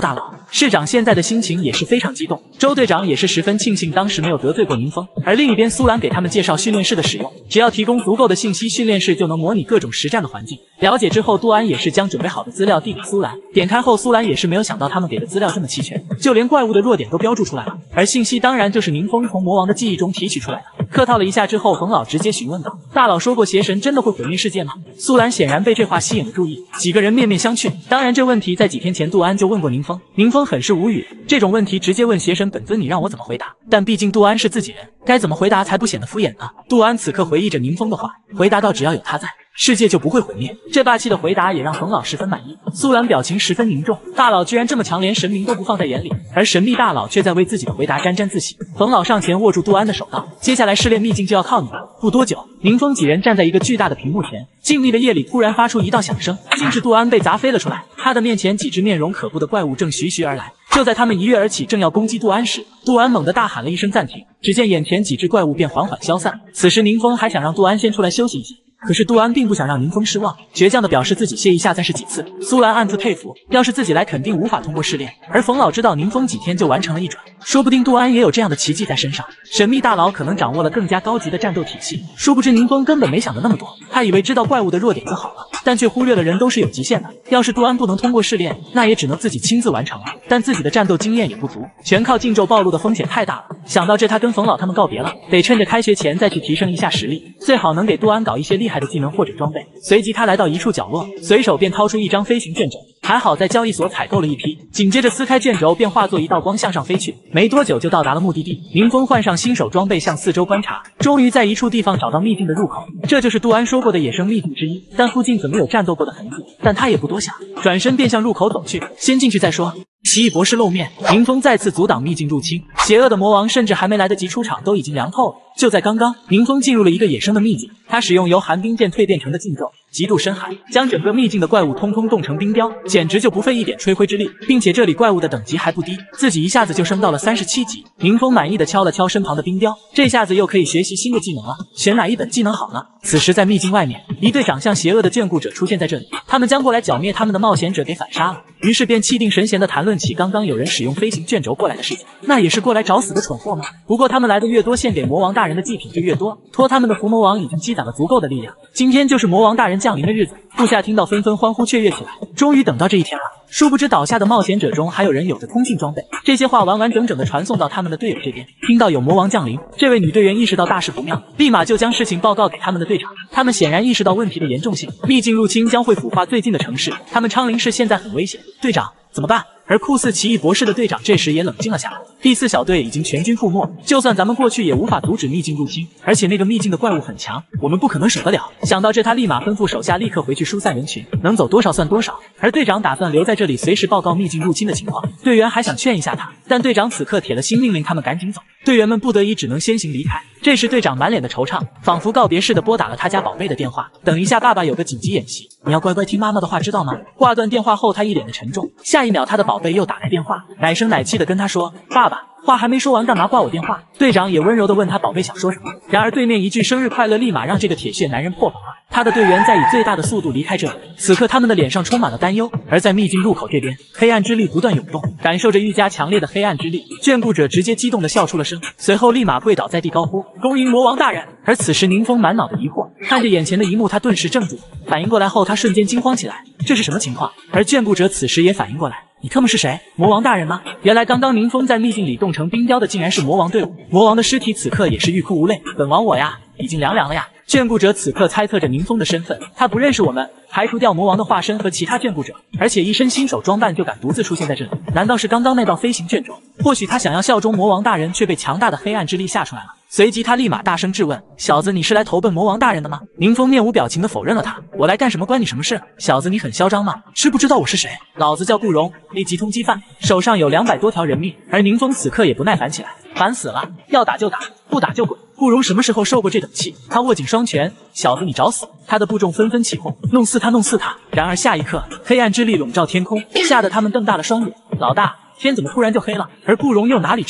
市长现在的心情也是非常激动，周队长也是十分庆幸当时没有得罪过宁风。而另一边，苏兰给他们介绍训练室的使用，只要提供足够的信息，训练室就能模拟各种实战的环境。了解之后，杜安也是将准备好的资料递给苏兰，点开后，苏兰也是没有想到他们给的资料这么齐全，就连怪物的弱点都标注出来了。而信息当然就是宁风从魔王的记忆中提取出来的。客套了一下之后，冯老直接询问道：“大佬说过邪神真的会毁灭世界吗？”苏兰显然被这话吸引了注意，几个人面面相觑。当然，这问题在几天前杜安就问过宁风，宁风很是无语，这种问题直接问邪神本尊，你让我怎么回答？但毕竟杜安是自己人，该怎么回答才不显得敷衍呢？杜安此刻回忆着宁风的话，回答道：“只要有他在，世界就不会毁灭。”这霸气的回答也让冯老十分满意。苏兰表情十分凝重，大佬居然这么强，连神明都不放在眼里，而神秘大佬却在为自己的回答沾沾自喜。冯老上前握住杜安的手道：“接下来试炼秘境就要靠你了。”不多久，宁风几人站在一个巨大的屏幕前，静谧的夜里突然发出一道响声，竟是杜安被砸飞了出来。他的面前几只面容可怖的怪物正徐徐而来。就在他们一跃而起，正要攻击杜安时，杜安猛地大喊了一声暂停，只见眼前几只怪物便缓缓消散。此时宁风还想让杜安先出来休息一下，可是杜安并不想让宁风失望，倔强地表示自己歇一下再试几次。苏兰暗自佩服，要是自己来肯定无法通过试炼，而冯老知道宁风几天就完成了一转，说不定杜安也有这样的奇迹在身上。神秘大佬可能掌握了更加高级的战斗体系，殊不知宁风根本没想的那么多，他以为知道怪物的弱点就好了，但却忽略了人都是有极限的。要是杜安不能通过试炼，那也只能自己亲自完成了，但自己的战斗经验也不足，全靠禁咒暴露的风险太大了。想到这，他跟冯老他们告别了，得趁着开学前再去提升一下实力，最好能给杜安搞一些厉害的技能或者装备。随即他来到一处角落，随手便掏出一张飞行卷轴，还好在交易所采购了一批，紧接着撕开卷轴便化作一道光向上飞去，没多久就到达了目的地。宁风换上新手装备向四周观察，终于在一处地方找到秘境的入口，这就是杜安说过的野生秘境之一，但附近怎么有战斗过的痕迹？但他也不多想，转身便向入口走去，先进去再说。奇异博士露面，宁风再次阻挡秘境入侵，邪恶的魔王甚至还没来得及出场，都已经凉透了。就在刚刚，宁风进入了一个野生的秘境，他使用由寒冰剑蜕变成的禁咒，极度深寒，将整个秘境的怪物通通冻成冰雕，简直就不费一点吹灰之力，并且这里怪物的等级还不低，自己一下子就升到了三十七级。宁风满意的敲了敲身旁的冰雕，这下子又可以学习新的技能了，选哪一本技能好呢？此时在秘境外面，一对长相邪恶的眷顾者出现在这里，他们将过来剿灭他们的冒险者给反杀了，于是便气定神闲的谈论起刚刚有人使用飞行卷轴过来的事情，那也是过来找死的蠢货吗？不过他们来的越多，献给魔王大人的祭品就越多，托他们的伏魔王已经积攒了足够的力量，今天就是魔王大人降临的日子。部下听到纷纷欢呼雀跃起来，终于等到这一天了。殊不知倒下的冒险者中还有人有着通信装备，这些话完完整整的传送到他们的队友这边。听到有魔王降临，这位女队员意识到大事不妙，立马就将事情报告给他们的队长。他们显然意识到问题的严重性，秘境入侵将会腐化最近的城市，他们昌陵市现在很危险，队长怎么办？而酷似奇异博士的队长这时也冷静了下来。第四小队已经全军覆没，就算咱们过去也无法阻止秘境入侵，而且那个秘境的怪物很强，我们不可能守得了。想到这，他立马吩咐手下立刻回去疏散人群，能走多少算多少。而队长打算留在这里，随时报告秘境入侵的情况。队员还想劝一下他，但队长此刻铁了心命令他们赶紧走。队员们不得已只能先行离开。这时队长满脸的惆怅，仿佛告别似的拨打了他家宝贝的电话。等一下，爸爸有个紧急演习，你要乖乖听妈妈的话，知道吗？挂断电话后，他一脸的沉重。下一秒，他的宝贝又打来电话，奶声奶气的跟他说：“爸爸，话还没说完，干嘛挂我电话？”队长也温柔的问他宝贝想说什么。然而对面一句生日快乐，立马让这个铁血男人破防了。他的队员在以最大的速度离开这里，此刻他们的脸上充满了担忧。而在秘境入口这边，黑暗之力不断涌动，感受着愈加强烈的黑暗之力，眷顾者直接激动的笑出了声，随后立马跪倒在地高呼：“恭迎魔王大人！”而此时宁风满脑的疑惑，看着眼前的一幕，他顿时怔住，反应过来后，他瞬间惊慌起来，这是什么情况？而眷顾者此时也反应过来，你特么是谁？魔王大人吗？原来刚刚宁风在秘境里冻成冰雕的竟然是魔王队伍，魔王的尸体此刻也是欲哭无泪，本王我呀已经凉凉了呀。眷顾者此刻猜测着宁风的身份，他不认识我们，排除掉魔王的化身和其他眷顾者，而且一身新手装扮就敢独自出现在这里，难道是刚刚那道飞行卷轴？或许他想要效忠魔王大人，却被强大的黑暗之力吓出来了。随即他立马大声质问：“小子，你是来投奔魔王大人的吗？”宁风面无表情的否认了他：“我来干什么关你什么事？小子，你很嚣张吗？知不知道我是谁？老子叫顾荣，立即通缉犯，手上有两百多条人命。”而宁风此刻也不耐烦起来，烦死了，要打就打，不打就滚。顾荣什么时候受过这等气？他握紧双拳：“小子，你找死！”他的部众纷纷起哄：“弄死他，弄死他！”然而下一刻，黑暗之力笼罩天空，吓得他们瞪大了双眼。老大，天怎么突然就黑了？而顾荣又哪里知道，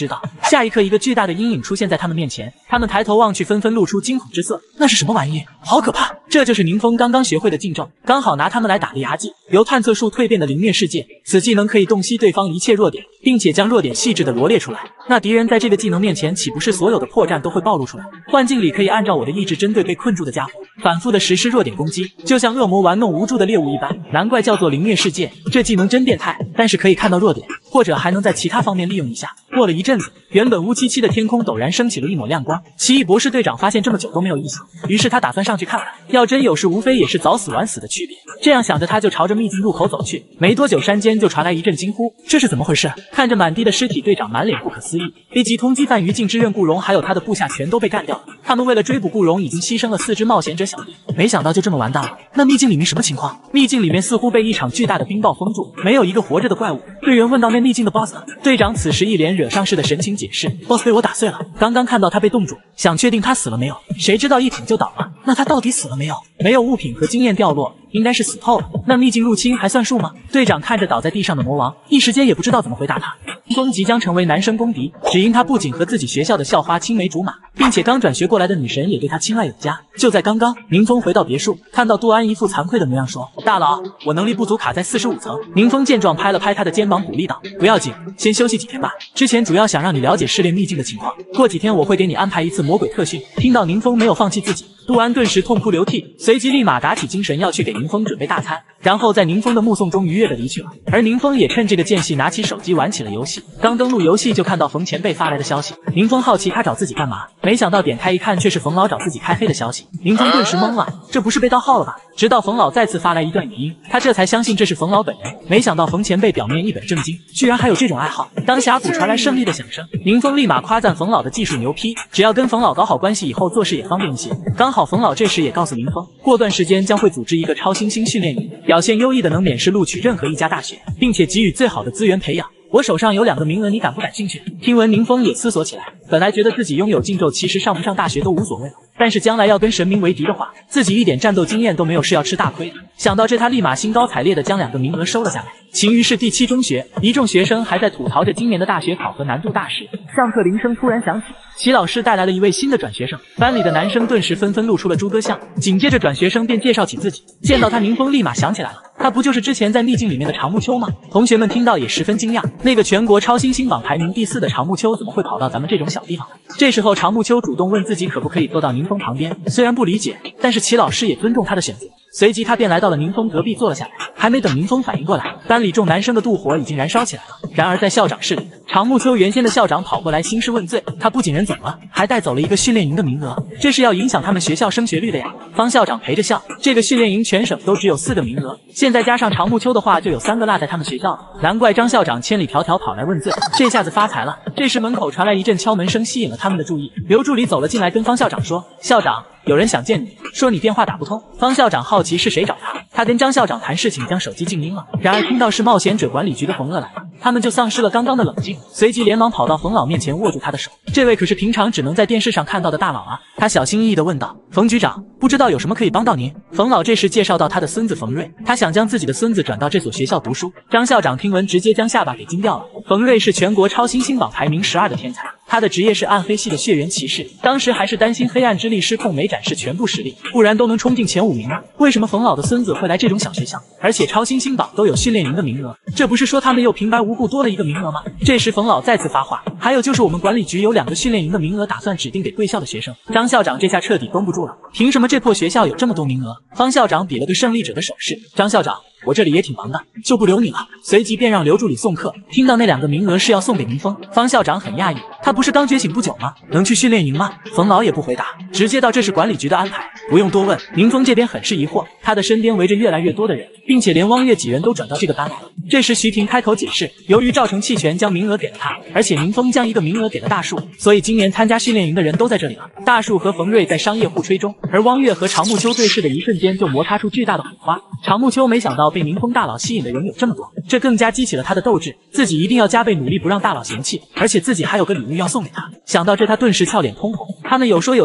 下一刻，一个巨大的阴影出现在他们面前，他们抬头望去，纷纷露出惊恐之色。那是什么玩意？好可怕！这就是宁风刚刚学会的禁咒，刚好拿他们来打个牙祭。由探测术蜕变的灵灭世界，此技能可以洞悉对方一切弱点，并且将弱点细致的罗列出来。那敌人在这个技能面前，岂不是所有的破绽都会暴露出来？幻境里可以按照我的意志针对被困住的家伙，反复的实施弱点攻击，就像恶魔玩弄无助的猎物一般。难怪叫做灵灭世界，这技能真变态！但是可以看到弱点，或者还能在其他方面利用一下。过了一阵子，原本乌漆漆的天空陡然升起了一抹亮光。奇异博士队长发现这么久都没有异响，于是他打算上去看看，要真有事，无非也是早死晚死的区别。这样想着，他就朝着秘境入口走去。没多久，山间就传来一阵惊呼：“这是怎么回事？”看着满地的尸体，队长满脸不可思议。立即通缉范于禁之任顾荣，还有他的部下全都被干掉了。他们为了追捕顾荣，已经牺牲了四只冒险者小队。没想到就这么完蛋了。那秘境里面什么情况？秘境里面似乎被一场巨大的冰雹封住，没有一个活着的怪物。队员问到：“那秘境的 boss 呢？”队长此时一脸惹上似的神情解释 ：“boss 被我打碎了，刚刚看到他被冻住，想确定他死了没有，谁知道一挺就倒了。那他到底死了没有？没有物品和经验掉落，应该是死透了。那秘境入侵还算数吗？”队长看着倒在地上的魔王，一时间也不知道怎么回答他。宁风即将成为男生公敌，只因他不仅和自己学校的校花青梅竹马，并且刚转学过来的女神也对他青睐有加。就在刚刚，宁风回到别墅，看到杜安一副惭愧的模样，说：“大佬，我能力不足，卡在四十五层。”宁风见状，拍了拍他的肩膀，鼓励道：“不要紧，先休息几天吧。之前主要想让你了解试炼秘境的情况，过几天我会给你安排一次魔鬼特训。”听到宁风没有放弃自己，杜安顿时痛哭流涕，随即立马打起精神要去给宁风准备大餐，然后在宁风的目送中愉悦的离去了。而宁风也趁这个间隙拿起手机玩起了游戏。刚登录游戏就看到冯前辈发来的消息，宁风好奇他找自己干嘛，没想到点开一看却是冯老找自己开黑的消息。宁风顿时懵了，这不是被盗号了吧？直到冯老再次发来一段语音，他这才相信这是冯老本人。没想到冯前辈表面一本正经，居然还有这种爱好。当峡谷传来胜利的响声，宁风立马夸赞冯老的技术牛批，只要跟冯老搞好关系，以后做事也方便一些。刚好冯老这时也告诉宁风，过段时间将会组织一个超新星训练营，表现优异的能免试录取任何一家大学，并且给予最好的资源培养。我手上有两个名额，你感不感兴趣？听闻宁风也思索起来，本来觉得自己拥有禁咒，其实上不上大学都无所谓了，但是将来要跟神明为敌的话，自己一点战斗经验都没有，是要吃大亏的。想到这，他立马兴高采烈地将两个名额收了下来。晴于市第七中学，一众学生还在吐槽着今年的大学考核难度大时，上课铃声突然响起，齐老师带来了一位新的转学生，班里的男生顿时纷纷露出了诸葛相。紧接着转学生便介绍起自己，见到他，宁风立马想起来了，他不就是之前在秘境里面的长木秋吗？同学们听到也十分惊讶，那个全国超新星榜排名第四的长木秋怎么会跑到咱们这种小地方来？这时候长木秋主动问自己可不可以坐到宁风旁边，虽然不理解，但是齐老师也尊重他的选择。随即他便来到了宁风隔壁坐了下来，还没等宁风反应过来，班里众男生的妒火已经燃烧起来了。然而在校长室里，长木秋原先的校长跑过来兴师问罪，他不仅人走了，还带走了一个训练营的名额，这是要影响他们学校升学率的呀。方校长陪着笑，这个训练营全省都只有四个名额，现在加上长木秋的话，就有三个落在他们学校了。难怪张校长千里迢迢跑来问罪，这下子发财了。这时门口传来一阵敲门声，吸引了他们的注意。刘助理走了进来，跟方校长说：“校长，有人想见你，说你电话打不通。”方校长好奇是谁找他，他跟张校长谈事情，将手机静音了。然而听到是冒险者管理局的冯乐来了，他们就丧失了刚刚的冷静，随即连忙跑到冯老面前握住他的手。这位可是平常只能在电视上看到的大佬啊！他小心翼翼地问道：“冯局长，不知道有什么可以帮到您？”冯老这时介绍到他的孙子冯瑞，他想将自己的孙子转到这所学校读书。张校长听闻直接将下巴给惊掉了。冯瑞是全国超新星榜排名十二的天才，他的职业是暗黑系的血缘骑士，当时还是担心黑暗之力失控没展示全部实力，不然都能冲进前五名啊！为什么冯老的孙子会来这种小学校，而且超新星榜都有训练营的名额？这不是说他们又平白无故多了一个名额吗？这时冯老再次发话，还有就是我们管理局有两个训练营的名额，打算指定给贵校的学生。张校长这下彻底绷不住了，凭什么这破学校有这么多名额？方校长比了个胜利者的手势，张校长，我这里也挺忙的，就不留你了。随即便让刘助理送客。听到那两个名额是要送给宁风，方校长很讶异，他不是刚觉醒不久吗？能去训练营吗？冯老也不回答，直接道这是管理局的安排，不用多问。宁风这边很是疑惑，他的身边围着越来越多的人，并且连汪月几人都转到这个班来了。这时徐婷开口解释，由于赵成弃权将名额给了他，而且宁风将一个名额给了大树，所以今年参加训练营的人都在这里了。大树和冯瑞在商业互吹中，而汪月和长木秋对视的一瞬间就摩擦出巨大的火花。长木秋没想到被宁风大佬吸引的人有这么多，这更加激起了他的斗志，自己一定要加倍努力，不让大佬嫌弃，而且自己还有个礼物要送给他。想到这，他顿时俏脸通红。他们有说有笑的话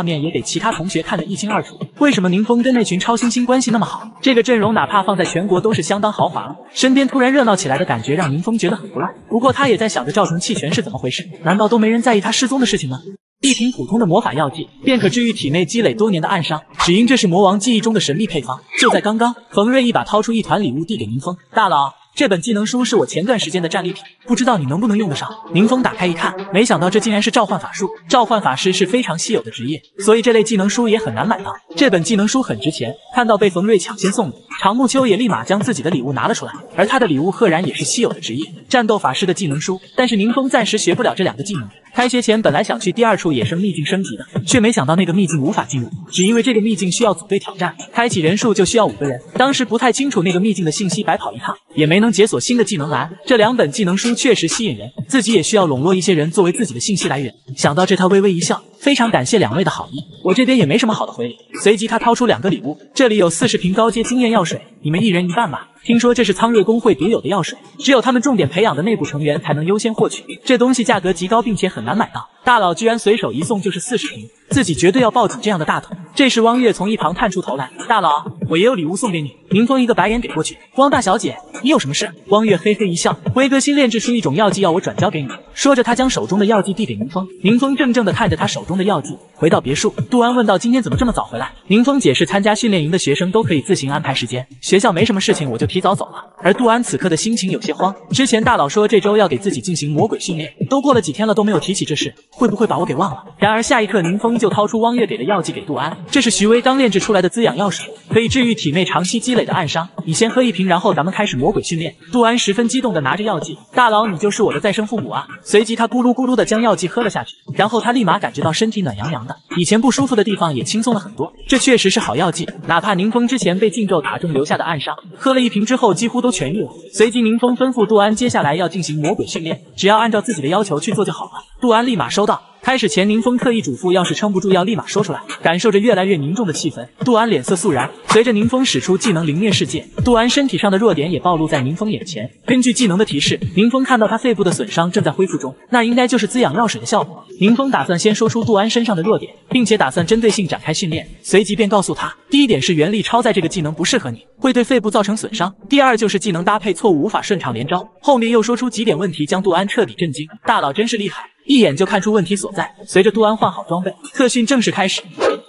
画面也给其他同学看得一清二楚。为什么宁风跟那群超新星关系那么好？这个阵容哪怕放在全国都是相当豪华了。身边突然热闹起来的感觉让宁风觉得很不赖。不过他也在想着赵成弃权是怎么回事？难道都没人在意他失踪的事情吗？一瓶普通的魔法药剂便可治愈体内积累多年的暗伤，只因这是魔王记忆中的神秘配方。就在刚刚，冯瑞一把掏出一团礼物递给宁风，大佬。这本技能书是我前段时间的战利品，不知道你能不能用得上。宁风打开一看，没想到这竟然是召唤法术。召唤法师是非常稀有的职业，所以这类技能书也很难买到。这本技能书很值钱，看到被冯瑞抢先送礼，长木秋也立马将自己的礼物拿了出来，而他的礼物赫然也是稀有的职业战斗法师的技能书。但是宁风暂时学不了这两个技能。开学前本来想去第二处野生秘境升级的，却没想到那个秘境无法进入，只因为这个秘境需要组队挑战，开启人数就需要五个人。当时不太清楚那个秘境的信息，白跑一趟，也没能解锁新的技能栏。这两本技能书确实吸引人，自己也需要笼络一些人作为自己的信息来源。想到这，他微微一笑，非常感谢两位的好意，我这边也没什么好的回礼。随即他掏出两个礼物，这里有四十瓶高阶经验药水，你们一人一半吧。听说这是苍瑞工会独有的药水，只有他们重点培养的内部成员才能优先获取。这东西价格极高，并且很难买到。大佬居然随手一送就是四十瓶，自己绝对要抱紧这样的大头。这时汪月从一旁探出头来，大佬，我也有礼物送给你。宁风一个白眼给过去，汪大小姐，你有什么事？汪月嘿嘿一笑，威哥新炼制出一种药剂要我转交给你。说着他将手中的药剂递给宁风，宁风怔怔地看着他手中的药剂。回到别墅，杜安问道，今天怎么这么早回来？宁风解释，参加训练营的学生都可以自行安排时间，学校没什么事情我就提早走了。而杜安此刻的心情有些慌，之前大佬说这周要给自己进行魔鬼训练，都过了几天了都没有提起这事，会不会把我给忘了？然而下一刻宁风就掏出汪月给的药剂给杜安，这是徐威刚炼制出来的滋养药水，可以治愈体内长期积累的暗伤，你先喝一瓶，然后咱们开始魔鬼训练。杜安十分激动地拿着药剂，大佬你就是我的再生父母啊！随即他咕噜咕噜地将药剂喝了下去，然后他立马感觉到身体暖洋洋的，以前不舒服的地方也轻松了很多。这确实是好药剂，哪怕宁风之前被禁咒打中留下的暗伤，喝了一瓶之后几乎都痊愈了。随即宁风吩咐杜安接下来要进行魔鬼训练，只要按照自己的要求去做就好了。杜安立马收到。开始前，宁风特意嘱咐，要是撑不住要立马说出来。感受着越来越凝重的气氛，杜安脸色肃然。随着宁风使出技能凌灭世界，杜安身体上的弱点也暴露在宁风眼前。根据技能的提示，宁风看到他肺部的损伤正在恢复中，那应该就是滋养药水的效果。宁风打算先说出杜安身上的弱点，并且打算针对性展开训练。随即便告诉他，第一点是原力超载这个技能不适合你，会对肺部造成损伤；第二就是技能搭配错误无法顺畅连招。后面又说出几点问题，将杜安彻底震惊。大佬真是厉害，一眼就看出问题所在。随着杜安换好装备，特训正式开始。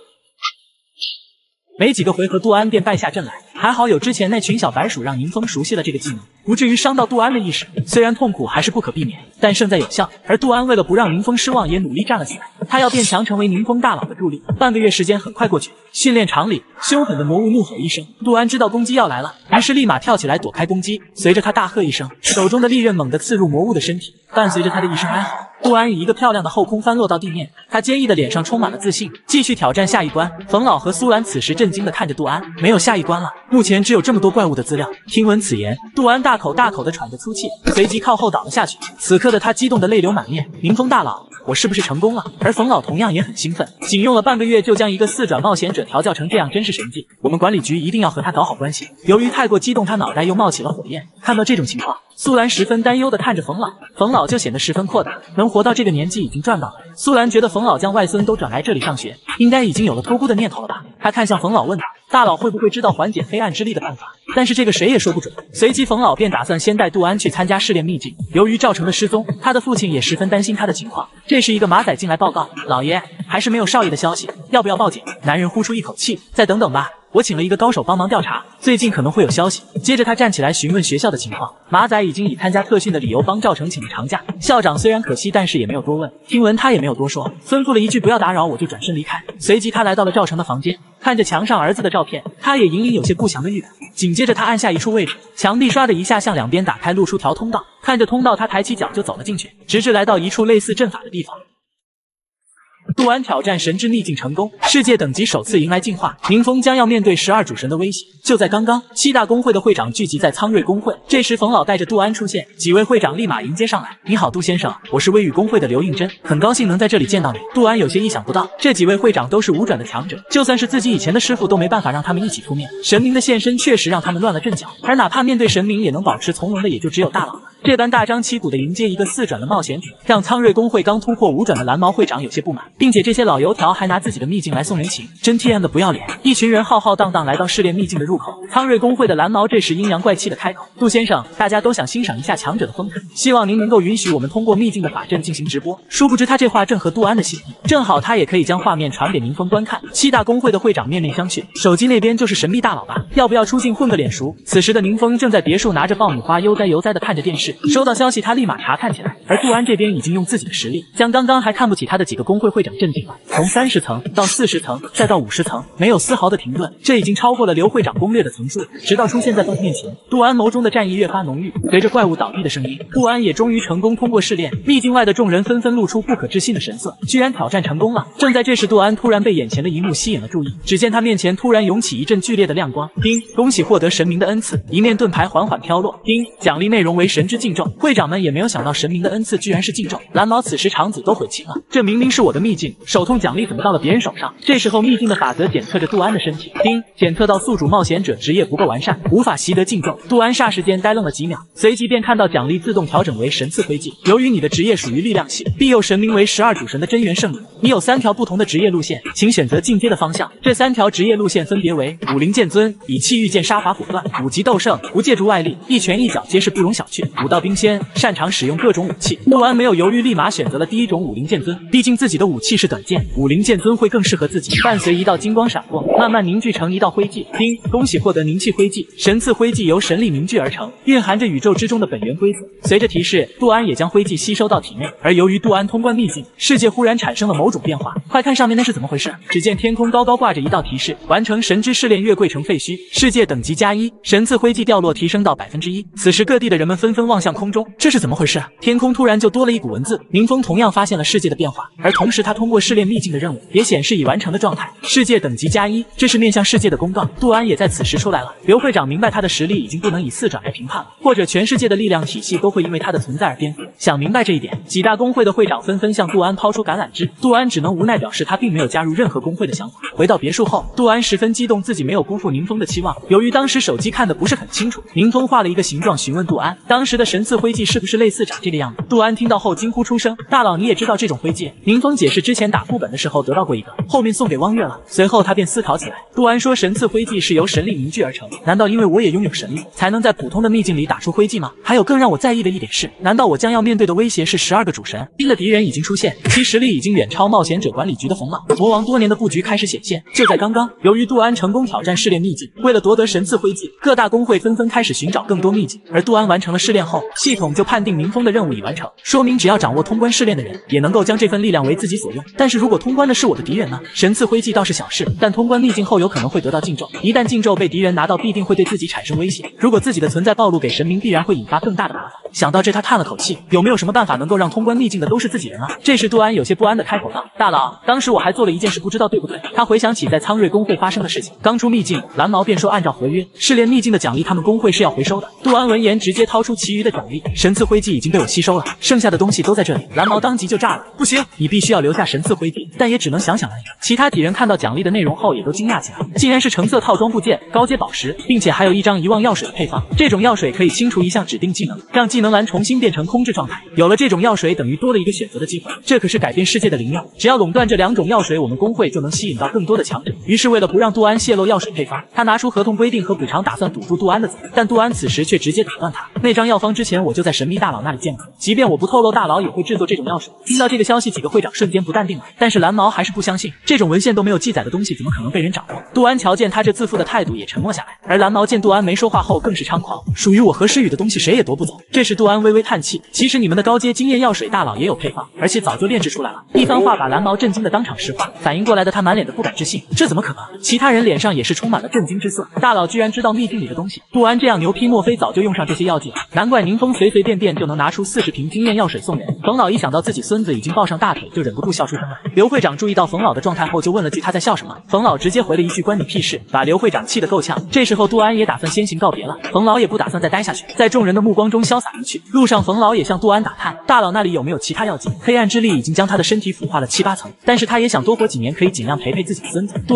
没几个回合，杜安便败下阵来。还好有之前那群小白鼠让宁风熟悉了这个技能，不至于伤到杜安的意识。虽然痛苦还是不可避免，但胜在有效。而杜安为了不让宁风失望，也努力站了起来。他要变强，成为宁风大佬的助力。半个月时间很快过去，训练场里，凶狠的魔物怒吼一声，杜安知道攻击要来了，于是立马跳起来躲开攻击。随着他大喝一声，手中的利刃猛地刺入魔物的身体，伴随着他的一声哀嚎，杜安以一个漂亮的后空翻落到地面。他坚毅的脸上充满了自信，继续挑战下一关。冯老和苏兰此时震惊的看着杜安，没有下一关了，目前只有这么多怪物的资料。听闻此言，杜安大口大口的喘着粗气，随即靠后倒了下去。此刻的他激动的泪流满面，宁风大佬，我是不是成功了？而冯老同样也很兴奋，仅用了半个月就将一个四转冒险者调教成这样，真是神迹。我们管理局一定要和他搞好关系。由于太过激动，他脑袋又冒起了火焰。看到这种情况，苏兰十分担忧的看着冯老，冯老就显得十分阔大，能活到这个年纪已经赚到了。苏兰觉得冯老将外孙都转来这里上学，应该已经有了托孤的念头了吧。他看向冯老问道，大佬会不会知道缓解黑暗之力的办法？但是这个谁也说不准。随即冯老便打算先带杜安去参加试炼秘境。由于赵成的失踪，他的父亲也十分担心他的情况。这时一个马仔进来报告，老爷，还是没有少爷的消息，要不要报警？男人呼出一口气，再等等吧，我请了一个高手帮忙调查，最近可能会有消息。接着他站起来询问学校的情况，马仔已经以参加特训的理由帮赵成请了长假。校长虽然可惜，但是也没有多问。听闻他也没有多说，吩咐了一句不要打扰，我就转身离开。随即他来到了赵成的房间，看着墙上儿子的照片，他也隐隐有些不祥的预感。紧接着他按下一处位置，墙壁唰的一下向两边打开，露出条通道。看着通道，他抬起脚就走了进去，直至来到一处类似阵法的地方。杜安挑战神之秘境成功，世界等级首次迎来进化，宁风将要面对十二主神的威胁。就在刚刚，七大工会的会长聚集在苍瑞工会，这时冯老带着杜安出现，几位会长立马迎接上来。你好，杜先生，我是微雨工会的刘应真，很高兴能在这里见到你。杜安有些意想不到，这几位会长都是五转的强者，就算是自己以前的师傅都没办法让他们一起出面。神明的现身确实让他们乱了阵脚，而哪怕面对神明也能保持从容的，也就只有大佬了。 这般大张旗鼓的迎接一个四转的冒险者，让苍瑞公会刚突破五转的蓝毛会长有些不满，并且这些老油条还拿自己的秘境来送人情，真 T M 的不要脸！一群人浩浩荡荡来到试炼秘境的入口，苍瑞公会的蓝毛这时阴阳怪气的开口：“杜先生，大家都想欣赏一下强者的风采，希望您能够允许我们通过秘境的法阵进行直播。”殊不知他这话正合杜安的心意，正好他也可以将画面传给宁风观看。七大公会的会长面面相觑，手机那边就是神秘大佬吧？要不要出镜混个脸熟？此时的宁风正在别墅拿着爆米花悠哉悠哉的看着电视，收到消息他立马查看起来。而杜安这边已经用自己的实力将刚刚还看不起他的几个公会会长震惊了，从三十层到四十层再到五十层，没有丝毫的停顿，这已经超过了刘会长攻略的层数，直到出现在他面前。杜安眸中的战意越发浓郁，随着怪物倒地的声音，杜安也终于成功通过试炼。秘境外的众人纷纷露出不可置信的神色，居然挑战成功了。正在这时，杜安突然被眼前的一幕吸引了注意，只见他面前突然涌起一阵剧烈的亮光。叮，恭喜获得神明的恩赐，一面盾牌缓缓飘落。叮，奖励内容为神之禁咒。会长们也没有想到神明的恩赐居然是禁咒，蓝毛此时肠子都悔青了，这明明是我的秘境，手痛奖励怎么到了别人手上？这时候秘境的法则检测着杜安的身体，叮，检测到宿主冒险者职业不够完善，无法习得禁咒。杜安霎时间呆愣了几秒，随即便看到奖励自动调整为神赐灰烬。由于你的职业属于力量系，庇佑神明为十二主神的真元圣灵，你有三条不同的职业路线，请选择进阶的方向。这三条职业路线分别为：武灵剑尊，以气御剑杀伐果断；五级斗圣，不借助外力，一拳一脚皆是不容小觑；武道冰仙，擅长使用各种武器。杜安没有犹豫，立马选择了第一种武灵剑尊，毕竟自己的武器是短剑，武灵剑尊会更适合自己。伴随一道金光闪过，慢慢凝聚成一道灰烬。叮，恭喜获得凝气灰烬，神赐灰烬由神力凝聚而成，蕴含着宇宙之中的本源规则。随着提示，杜安也将灰烬吸收到体内。而由于杜安通关秘境，世界忽然产生了某种变化。快看上面那是怎么回事？只见天空高高挂着一道提示：完成神之试炼，月桂成废墟，世界等级加一，神赐灰烬掉落提升到百分之一。此时各地的人们纷纷望向空中，这是怎么回事？天空突然就多了一股文字。宁风同样发现了世界的变化，而同时他通过试炼秘境的任务也显示已完成的状态，世界等级加一，这是面向世界的公告。杜安也在此时出来了。刘会长明白他的实力已经不能以四转来评判了，或者全世界的力量体系都会因为他的存在而颠覆。想明白这一点，几大公会的会长纷纷向杜安抛出橄榄枝，杜安只能无奈表示他并没有加入任何公会的想法。回到别墅后，杜安十分激动，自己没有辜负宁风的期望。由于当时手机看得不是很清楚，宁风画了一个形状询问杜安，当时的神赐灰烬是不是类似长这个样子？杜安听到后惊呼出声：大佬你也知道这种灰烬？宁风解释之前打副本的时候得到过一个，后面送给汪月了。随后他便思考起来，杜安说神赐灰烬是由神力凝聚而成，难道因为我也拥有神力，才能在普通的秘境里打出灰烬吗？还有更让我在意的一点是，难道我将要面对的威胁是十二个主神？新的敌人已经出现，其实力已经远超冒险者管理局的冯老。魔王多年的布局开始显现。就在刚刚，由于杜安成功挑战试炼秘境，为了夺得神赐灰烬，各大公会纷纷开始寻找更多秘境。而杜安完成了试炼后，系统就判定宁风的任务已完成，说明只要掌握通关试炼的人，也能够将这份力量为自己所用。但是如果通关的是我的敌人呢？神赐灰烬倒是小事，但通关秘境后有可能会得到禁咒，一旦禁咒被敌人拿到，必定会对自己产生威胁。如果自己的存在暴露给神明，必然会引发更大的麻烦。想到这，他叹了口气，有没有什么办法能够让通关秘境的都是自己人啊？这时杜安有些不安的开口道：大佬，当时我还做了一件事，不知道对不对？他回想起在苍瑞公会发生的事情，刚出秘境，蓝毛便说按照合约，试炼秘境的奖励他们公会是要回收的。杜安闻言直接掏出其余的奖励，神赐灰烬已经被我吸收了，剩下的东西都在这里。蓝毛当即就炸了，不行，你必须要留下神赐灰烬，但也只能想想而已。其他几人看到奖励的内容后也都惊讶起来，竟然是橙色套装部件、高阶宝石，并且还有一张遗忘药水的配方。这种药水可以清除一项指定技能，让技能栏重新变成空置状态。有了这种药水，等于多了一个选择的机会，这可是改变世界的灵药。只要垄断这两种药水，我们公会就能吸引到更多的强者。于是为了不让杜安泄露药水配方，他拿出合同规定和补偿，打算堵住杜安的嘴。但杜安此时却直接打断他，那张药方之前我就在神秘大佬那里见过，即便我不透露，大佬也会制作这种药水。听到这个消息，几个会长瞬间不淡定了。但是蓝毛还是不相信，这种文献都没有记载的东西，怎么可能被人掌握？杜安瞧见他这自负的态度，也沉默下来。而蓝毛见杜安没说话后，更是猖狂，属于我和诗雨的东西谁也夺不走。这时杜安微微叹气，其实你们的高阶经验药水大佬也有配方，而且早就炼制出来了。一番话把蓝毛震惊的当场石化，反应过来的他满脸的不敢置信，这怎么可能？其他人脸上也是充满了震惊之色。大佬居然知道秘境里的东西，杜安这样牛批，莫非早就用上这些药剂？难怪宁风随随便便就能拿出四十瓶经验药水送人。冯老一想到自己孙子已经抱上大腿，就忍不住笑出声来。刘会长注意到冯老的状态后，就问了句他在笑什么。冯老直接回了一句关你屁事，把刘会长气得够呛。这时候杜安也打算先行告别了，冯老也不打算再待下去，在众人的目光中潇洒离去。路上冯老也向杜安打探，大佬那里有没有其他药剂？黑暗之力已经将他的身体腐化了七八层，但是他也想多活几年，可以尽量陪陪自己的孙子。杜安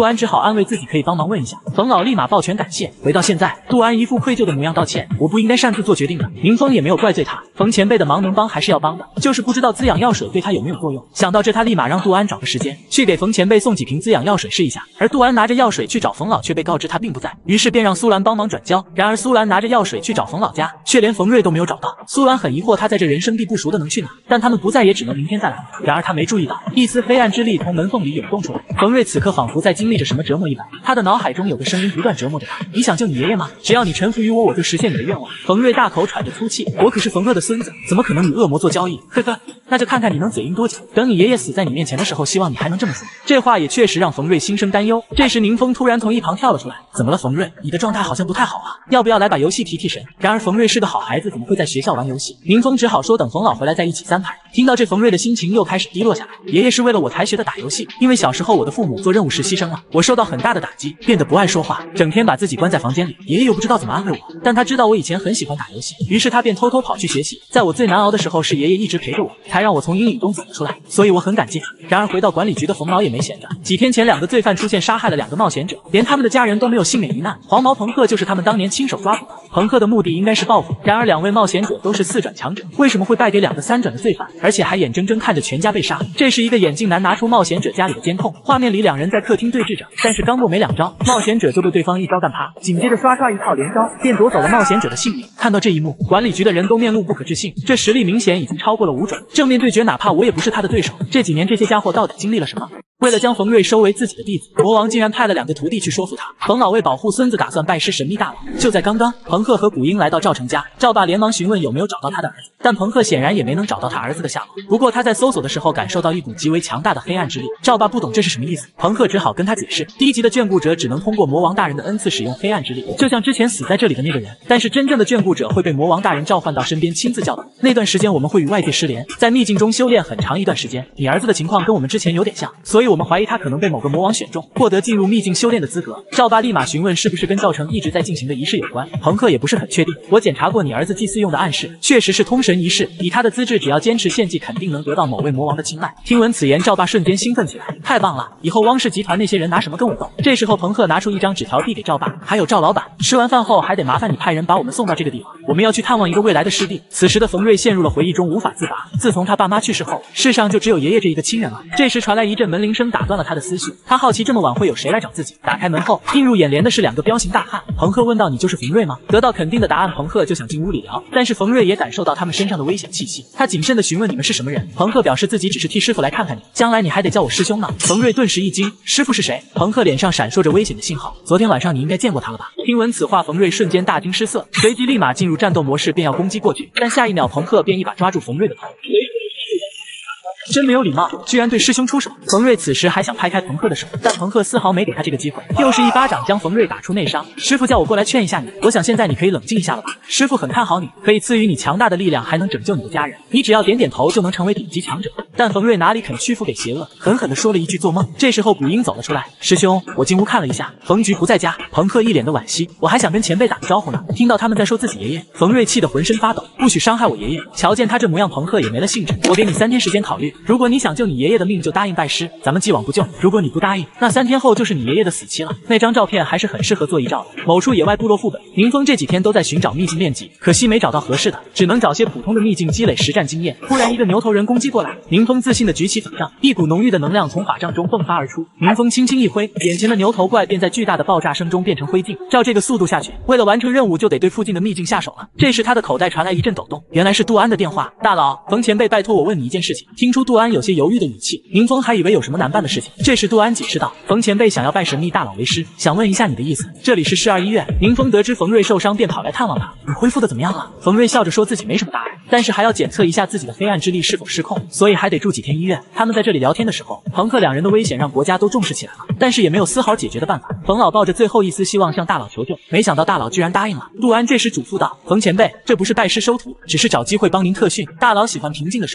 安只好安慰自己可以帮忙问一下。冯老立马抱拳感谢。回到现在，杜安一副愧疚的模样道歉，我不应该擅自做决定的。宁风也没有怪罪他，冯前辈的忙能帮还是要帮的，就是不知道滋养药水对他有没有作用。想到这，他立马让杜安找个时间去给冯前辈送几瓶滋养药水试一下。而杜安拿着药水去找冯老，却被告知他并不在，于是便让苏兰帮忙转交。然而苏兰拿着药水去找冯老家，却连冯瑞都没有找到。苏兰很疑惑，他在这人生地不熟的能去哪？但他们不在，也只能明天再来。然而他没注意到，一丝黑暗之力从门缝里涌动出来。冯瑞此刻仿佛在经历着什么折磨一般，他的脑海中有个声音不断折磨着他：你想救你爷爷吗？只要你臣服于我，我就实现你的愿望。冯瑞大口喘着粗气，我可是冯乐的孙子，怎么可能与恶魔做交易？呵呵，那就看看你能嘴硬多久。等你爷爷死在你面前的时候，希望你还能这么说。这话也确实让冯瑞心生担忧。这时宁风突然从一旁跳了出来：怎么了，冯瑞？你的状态好像不太好啊，要不要来把游戏提提神？然而冯瑞是个好孩子，怎么会在学校玩游戏？宁风只好说等冯老回来再一起三排。听到这，冯瑞的心情又开始低落下来。爷爷是为了我才学的打游戏，因为小时候我的父母做任务时牺牲了，我受到很大的打击，变得不爱说话，整天把自己关在房间里。爷爷又不知道怎么安慰我，但他知道我以前很喜欢打游戏，于是他便偷偷跑去学习。在我最难熬的时候，是爷爷一直陪着我，才让我从阴影中走了出来，所以我很感激他。然而回到管理局的冯老也没闲着，几天前两个罪犯出现，杀害了两个冒险者，连他们的家人都没有幸免于难。黄毛朋克就是他们当年亲手抓捕的。朋克的目的应该是报复，然而两位冒险者都是四转强者，为什么会败给两个三转的罪犯，而且还眼睁睁看着全家被杀？这时一个眼镜男拿出冒险者家里的监控，画面里两人在客厅对峙着，但是刚过没两招，冒险者就被对方一招干趴，紧接着刷刷一套连招，便夺走了冒险者的性命。看到这一幕，管理局的人都面露不可置信，这实力明显已经超过了五转，正面对决哪怕我也不是他的对手。这几年这些家伙到底经历了什么？为了将冯瑞收为自己的弟子，魔王竟然派了两个徒弟去说服他。冯老为保护孙子，打算拜师神秘大佬。就在刚刚，彭赫和古英来到赵成家，赵爸连忙询问有没有找到他的儿子，但彭赫显然也没能找到他儿子的下落。不过他在搜索的时候感受到一股极为强大的黑暗之力，赵爸不懂这是什么意思，彭赫只好跟他解释，低级的眷顾者只能通过魔王大人的恩赐使用黑暗之力，就像之前死在这里的那个人。但是真正的眷顾者会被魔王大人召唤到身边亲自教导，那段时间我们会与外界失联，在秘境中修炼很长一段时间。你儿子的情况跟我们之前有点像，所以我们怀疑他可能被某个魔王选中，获得进入秘境修炼的资格。赵爸立马询问是不是跟赵成一直在进行的仪式有关，彭赫也不是很确定。我检查过你儿子祭祀用的暗示，确实是通神仪式，以他的资质，只要坚持献祭，肯定能得到某位魔王的青睐。听闻此言，赵爸瞬间兴奋起来，太棒了！以后汪氏集团那些人拿什么跟我斗？这时候彭赫拿出一张纸条递给赵爸，还有赵老板，吃完饭后还得麻烦你派人把我们送到这个地方，我们要去探望一个未来的师弟。此时的冯瑞陷入了回忆中无法自拔，自从他爸妈去世后，世上就只有爷爷这一个亲人了。这时传来一阵门铃声，打断了他的思绪。他好奇这么晚会有谁来找自己，打开门后，映入眼帘的是两个彪形大汉。彭赫问道：你就是冯瑞吗？得到肯定的答案，彭赫就想进屋里聊，但是冯瑞也感受到他们身上的危险气息，他谨慎地询问你们是什么人。彭赫表示自己只是替师傅来看看你，将来你还得叫我师兄呢。冯瑞顿时一惊，师傅是谁？彭赫脸上闪烁着危险的信号，昨天晚上你应该见过他了吧？听闻此话，冯瑞瞬间大惊失色，随即立马进入战斗模式，便要攻击过去，但下一秒彭赫便一把抓住冯瑞的头。真没有礼貌，居然对师兄出手。冯瑞此时还想拍开彭赫的手，但彭赫丝毫没给他这个机会，又是一巴掌将冯瑞打出内伤。师傅叫我过来劝一下你，我想现在你可以冷静一下了吧？师傅很看好你，可以赐予你强大的力量，还能拯救你的家人，你只要点点头就能成为顶级强者。但冯瑞哪里肯屈服给邪恶，狠狠地说了一句做梦。这时候古英走了出来，师兄，我进屋看了一下，冯局不在家。彭赫一脸的惋惜，我还想跟前辈打个招呼呢。听到他们在说自己爷爷，冯瑞气得浑身发抖，不许伤害我爷爷。瞧见他这模样，彭赫也没了兴致。我给你三天时间考虑，如果你想救你爷爷的命，就答应拜师，咱们既往不咎。如果你不答应，那三天后就是你爷爷的死期了。那张照片还是很适合做遗照的。某处野外部落副本，宁风这几天都在寻找秘境练级，可惜没找到合适的，只能找些普通的秘境积累实战经验。突然一个牛头人攻击过来，宁风自信地举起法杖，一股浓郁的能量从法杖中迸发而出。宁风轻轻一挥，眼前的牛头怪便在巨大的爆炸声中变成灰烬。照这个速度下去，为了完成任务就得对附近的秘境下手了。这时他的口袋传来一阵抖动，原来是杜安的电话。大佬，冯前辈拜托我问你一件事情。听出杜安有些犹豫的语气，宁风还以为有什么难办的事情。这时杜安解释道，冯前辈想要拜神秘大佬为师，想问一下你的意思。这里是市二医院。宁风得知冯瑞受伤便跑来探望他，你恢复的怎么样了？冯瑞笑着说自己没什么大碍，但是还要检测一下自己的黑暗之力是否失控，所以还得住几天医院。他们在这里聊天的时候，彭赫两人的危险让国家都重视起来了，但是也没有丝毫解决的办法。冯老抱着最后一丝希望向大佬求救，没想到大佬居然答应了。杜安这时嘱咐道，冯前辈，这不是拜师收徒，只是找机会帮您特训，大佬喜欢平静的生活，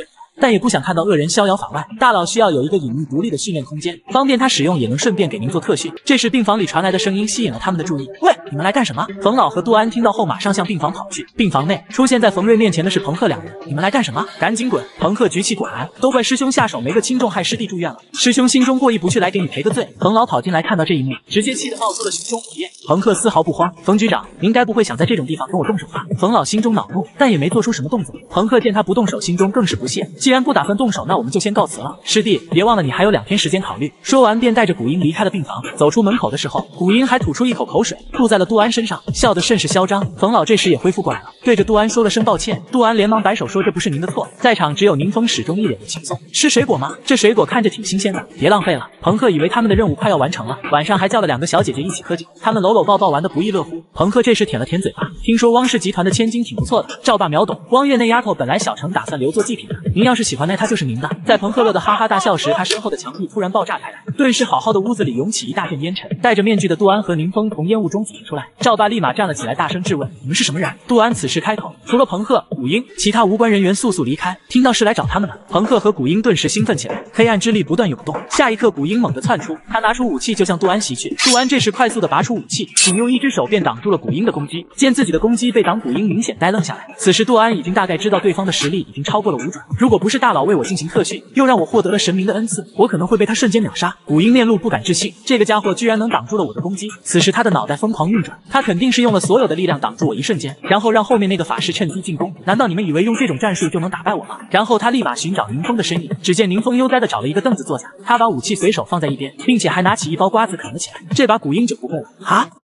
但也不想看到恶人逍遥法外。大佬需要有一个隐秘独立的训练空间，方便他使用，也能顺便给您做特训。这时病房里传来的声音吸引了他们的注意。喂，你们来干什么？冯老和杜安听到后马上向病房跑去。病房内出现在冯瑞面前的是彭赫两人。你们来干什么？赶紧滚！彭赫举起果篮，都怪师兄下手没个轻重，害师弟住院了。师兄心中过意不去，来给你赔个罪。冯老跑进来看到这一幕，直接气得冒出了熊熊火焰。彭赫丝毫不慌，冯局长，您该不会想在这种地方跟我动手吧？冯老心中恼怒，但也没做出什么动作。彭赫见他不动手，心中更是不屑。既然不打算动手，那我们就先告辞了。师弟，别忘了你还有两天时间考虑。说完便带着古英离开了病房。走出门口的时候，古英还吐出一口口水，吐在了杜安身上，笑得甚是嚣张。冯老这时也恢复过来了，对着杜安说了声抱歉。杜安连忙摆手说这不是您的错。在场只有宁风始终一脸的轻松。吃水果吗？这水果看着挺新鲜的，别浪费了。彭赫以为他们的任务快要完成了，晚上还叫了两个小姐姐一起喝酒，他们搂搂抱抱玩得不亦乐乎。彭赫这时舔了舔嘴巴，听说汪氏集团的千金挺不错的，赵爸秒懂。汪月那丫头本来小程打算留作祭品的，您要是喜欢那她就是您的。在彭赫乐得哈哈大笑时，他身后的墙壁突然爆炸开来，顿时好好的屋子里涌起一大片烟尘。戴着面具的杜安和宁风从烟雾中挤出来，赵爸立马站了起来，大声质问：你们是什么人？杜安此时开口，除了彭赫、古英，其他无关人员速速离开，听到是来找他们的。彭赫和古英顿时兴奋起来，黑暗之力不断涌动。下一刻，古英猛地窜出，他拿出武器就向杜安袭去。杜安这时快速的拔出武器，仅用一只手便挡住了古英的攻击。见自己的攻击被挡，古英明显呆愣下来。此时杜安已经大概知道对方的实力已经超过了五转，如果不是大佬为我进行特训，又让我获得了神明的恩赐，我可能会被他瞬间秒杀。古英面露不敢置信，这个家伙居然能挡住了我的攻击。此时他的脑袋疯狂运转，他肯定是用了所有的力量挡住我一瞬间，然后让后面那个法师趁机进攻。难道你们以为用这种战术就能打败我吗？然后他立马寻找宁风的身影，只见宁风悠哉的找了一个凳子坐下，他把武器随手放在一边，并且还拿起一包瓜子啃了起来。这把古英就不会了啊！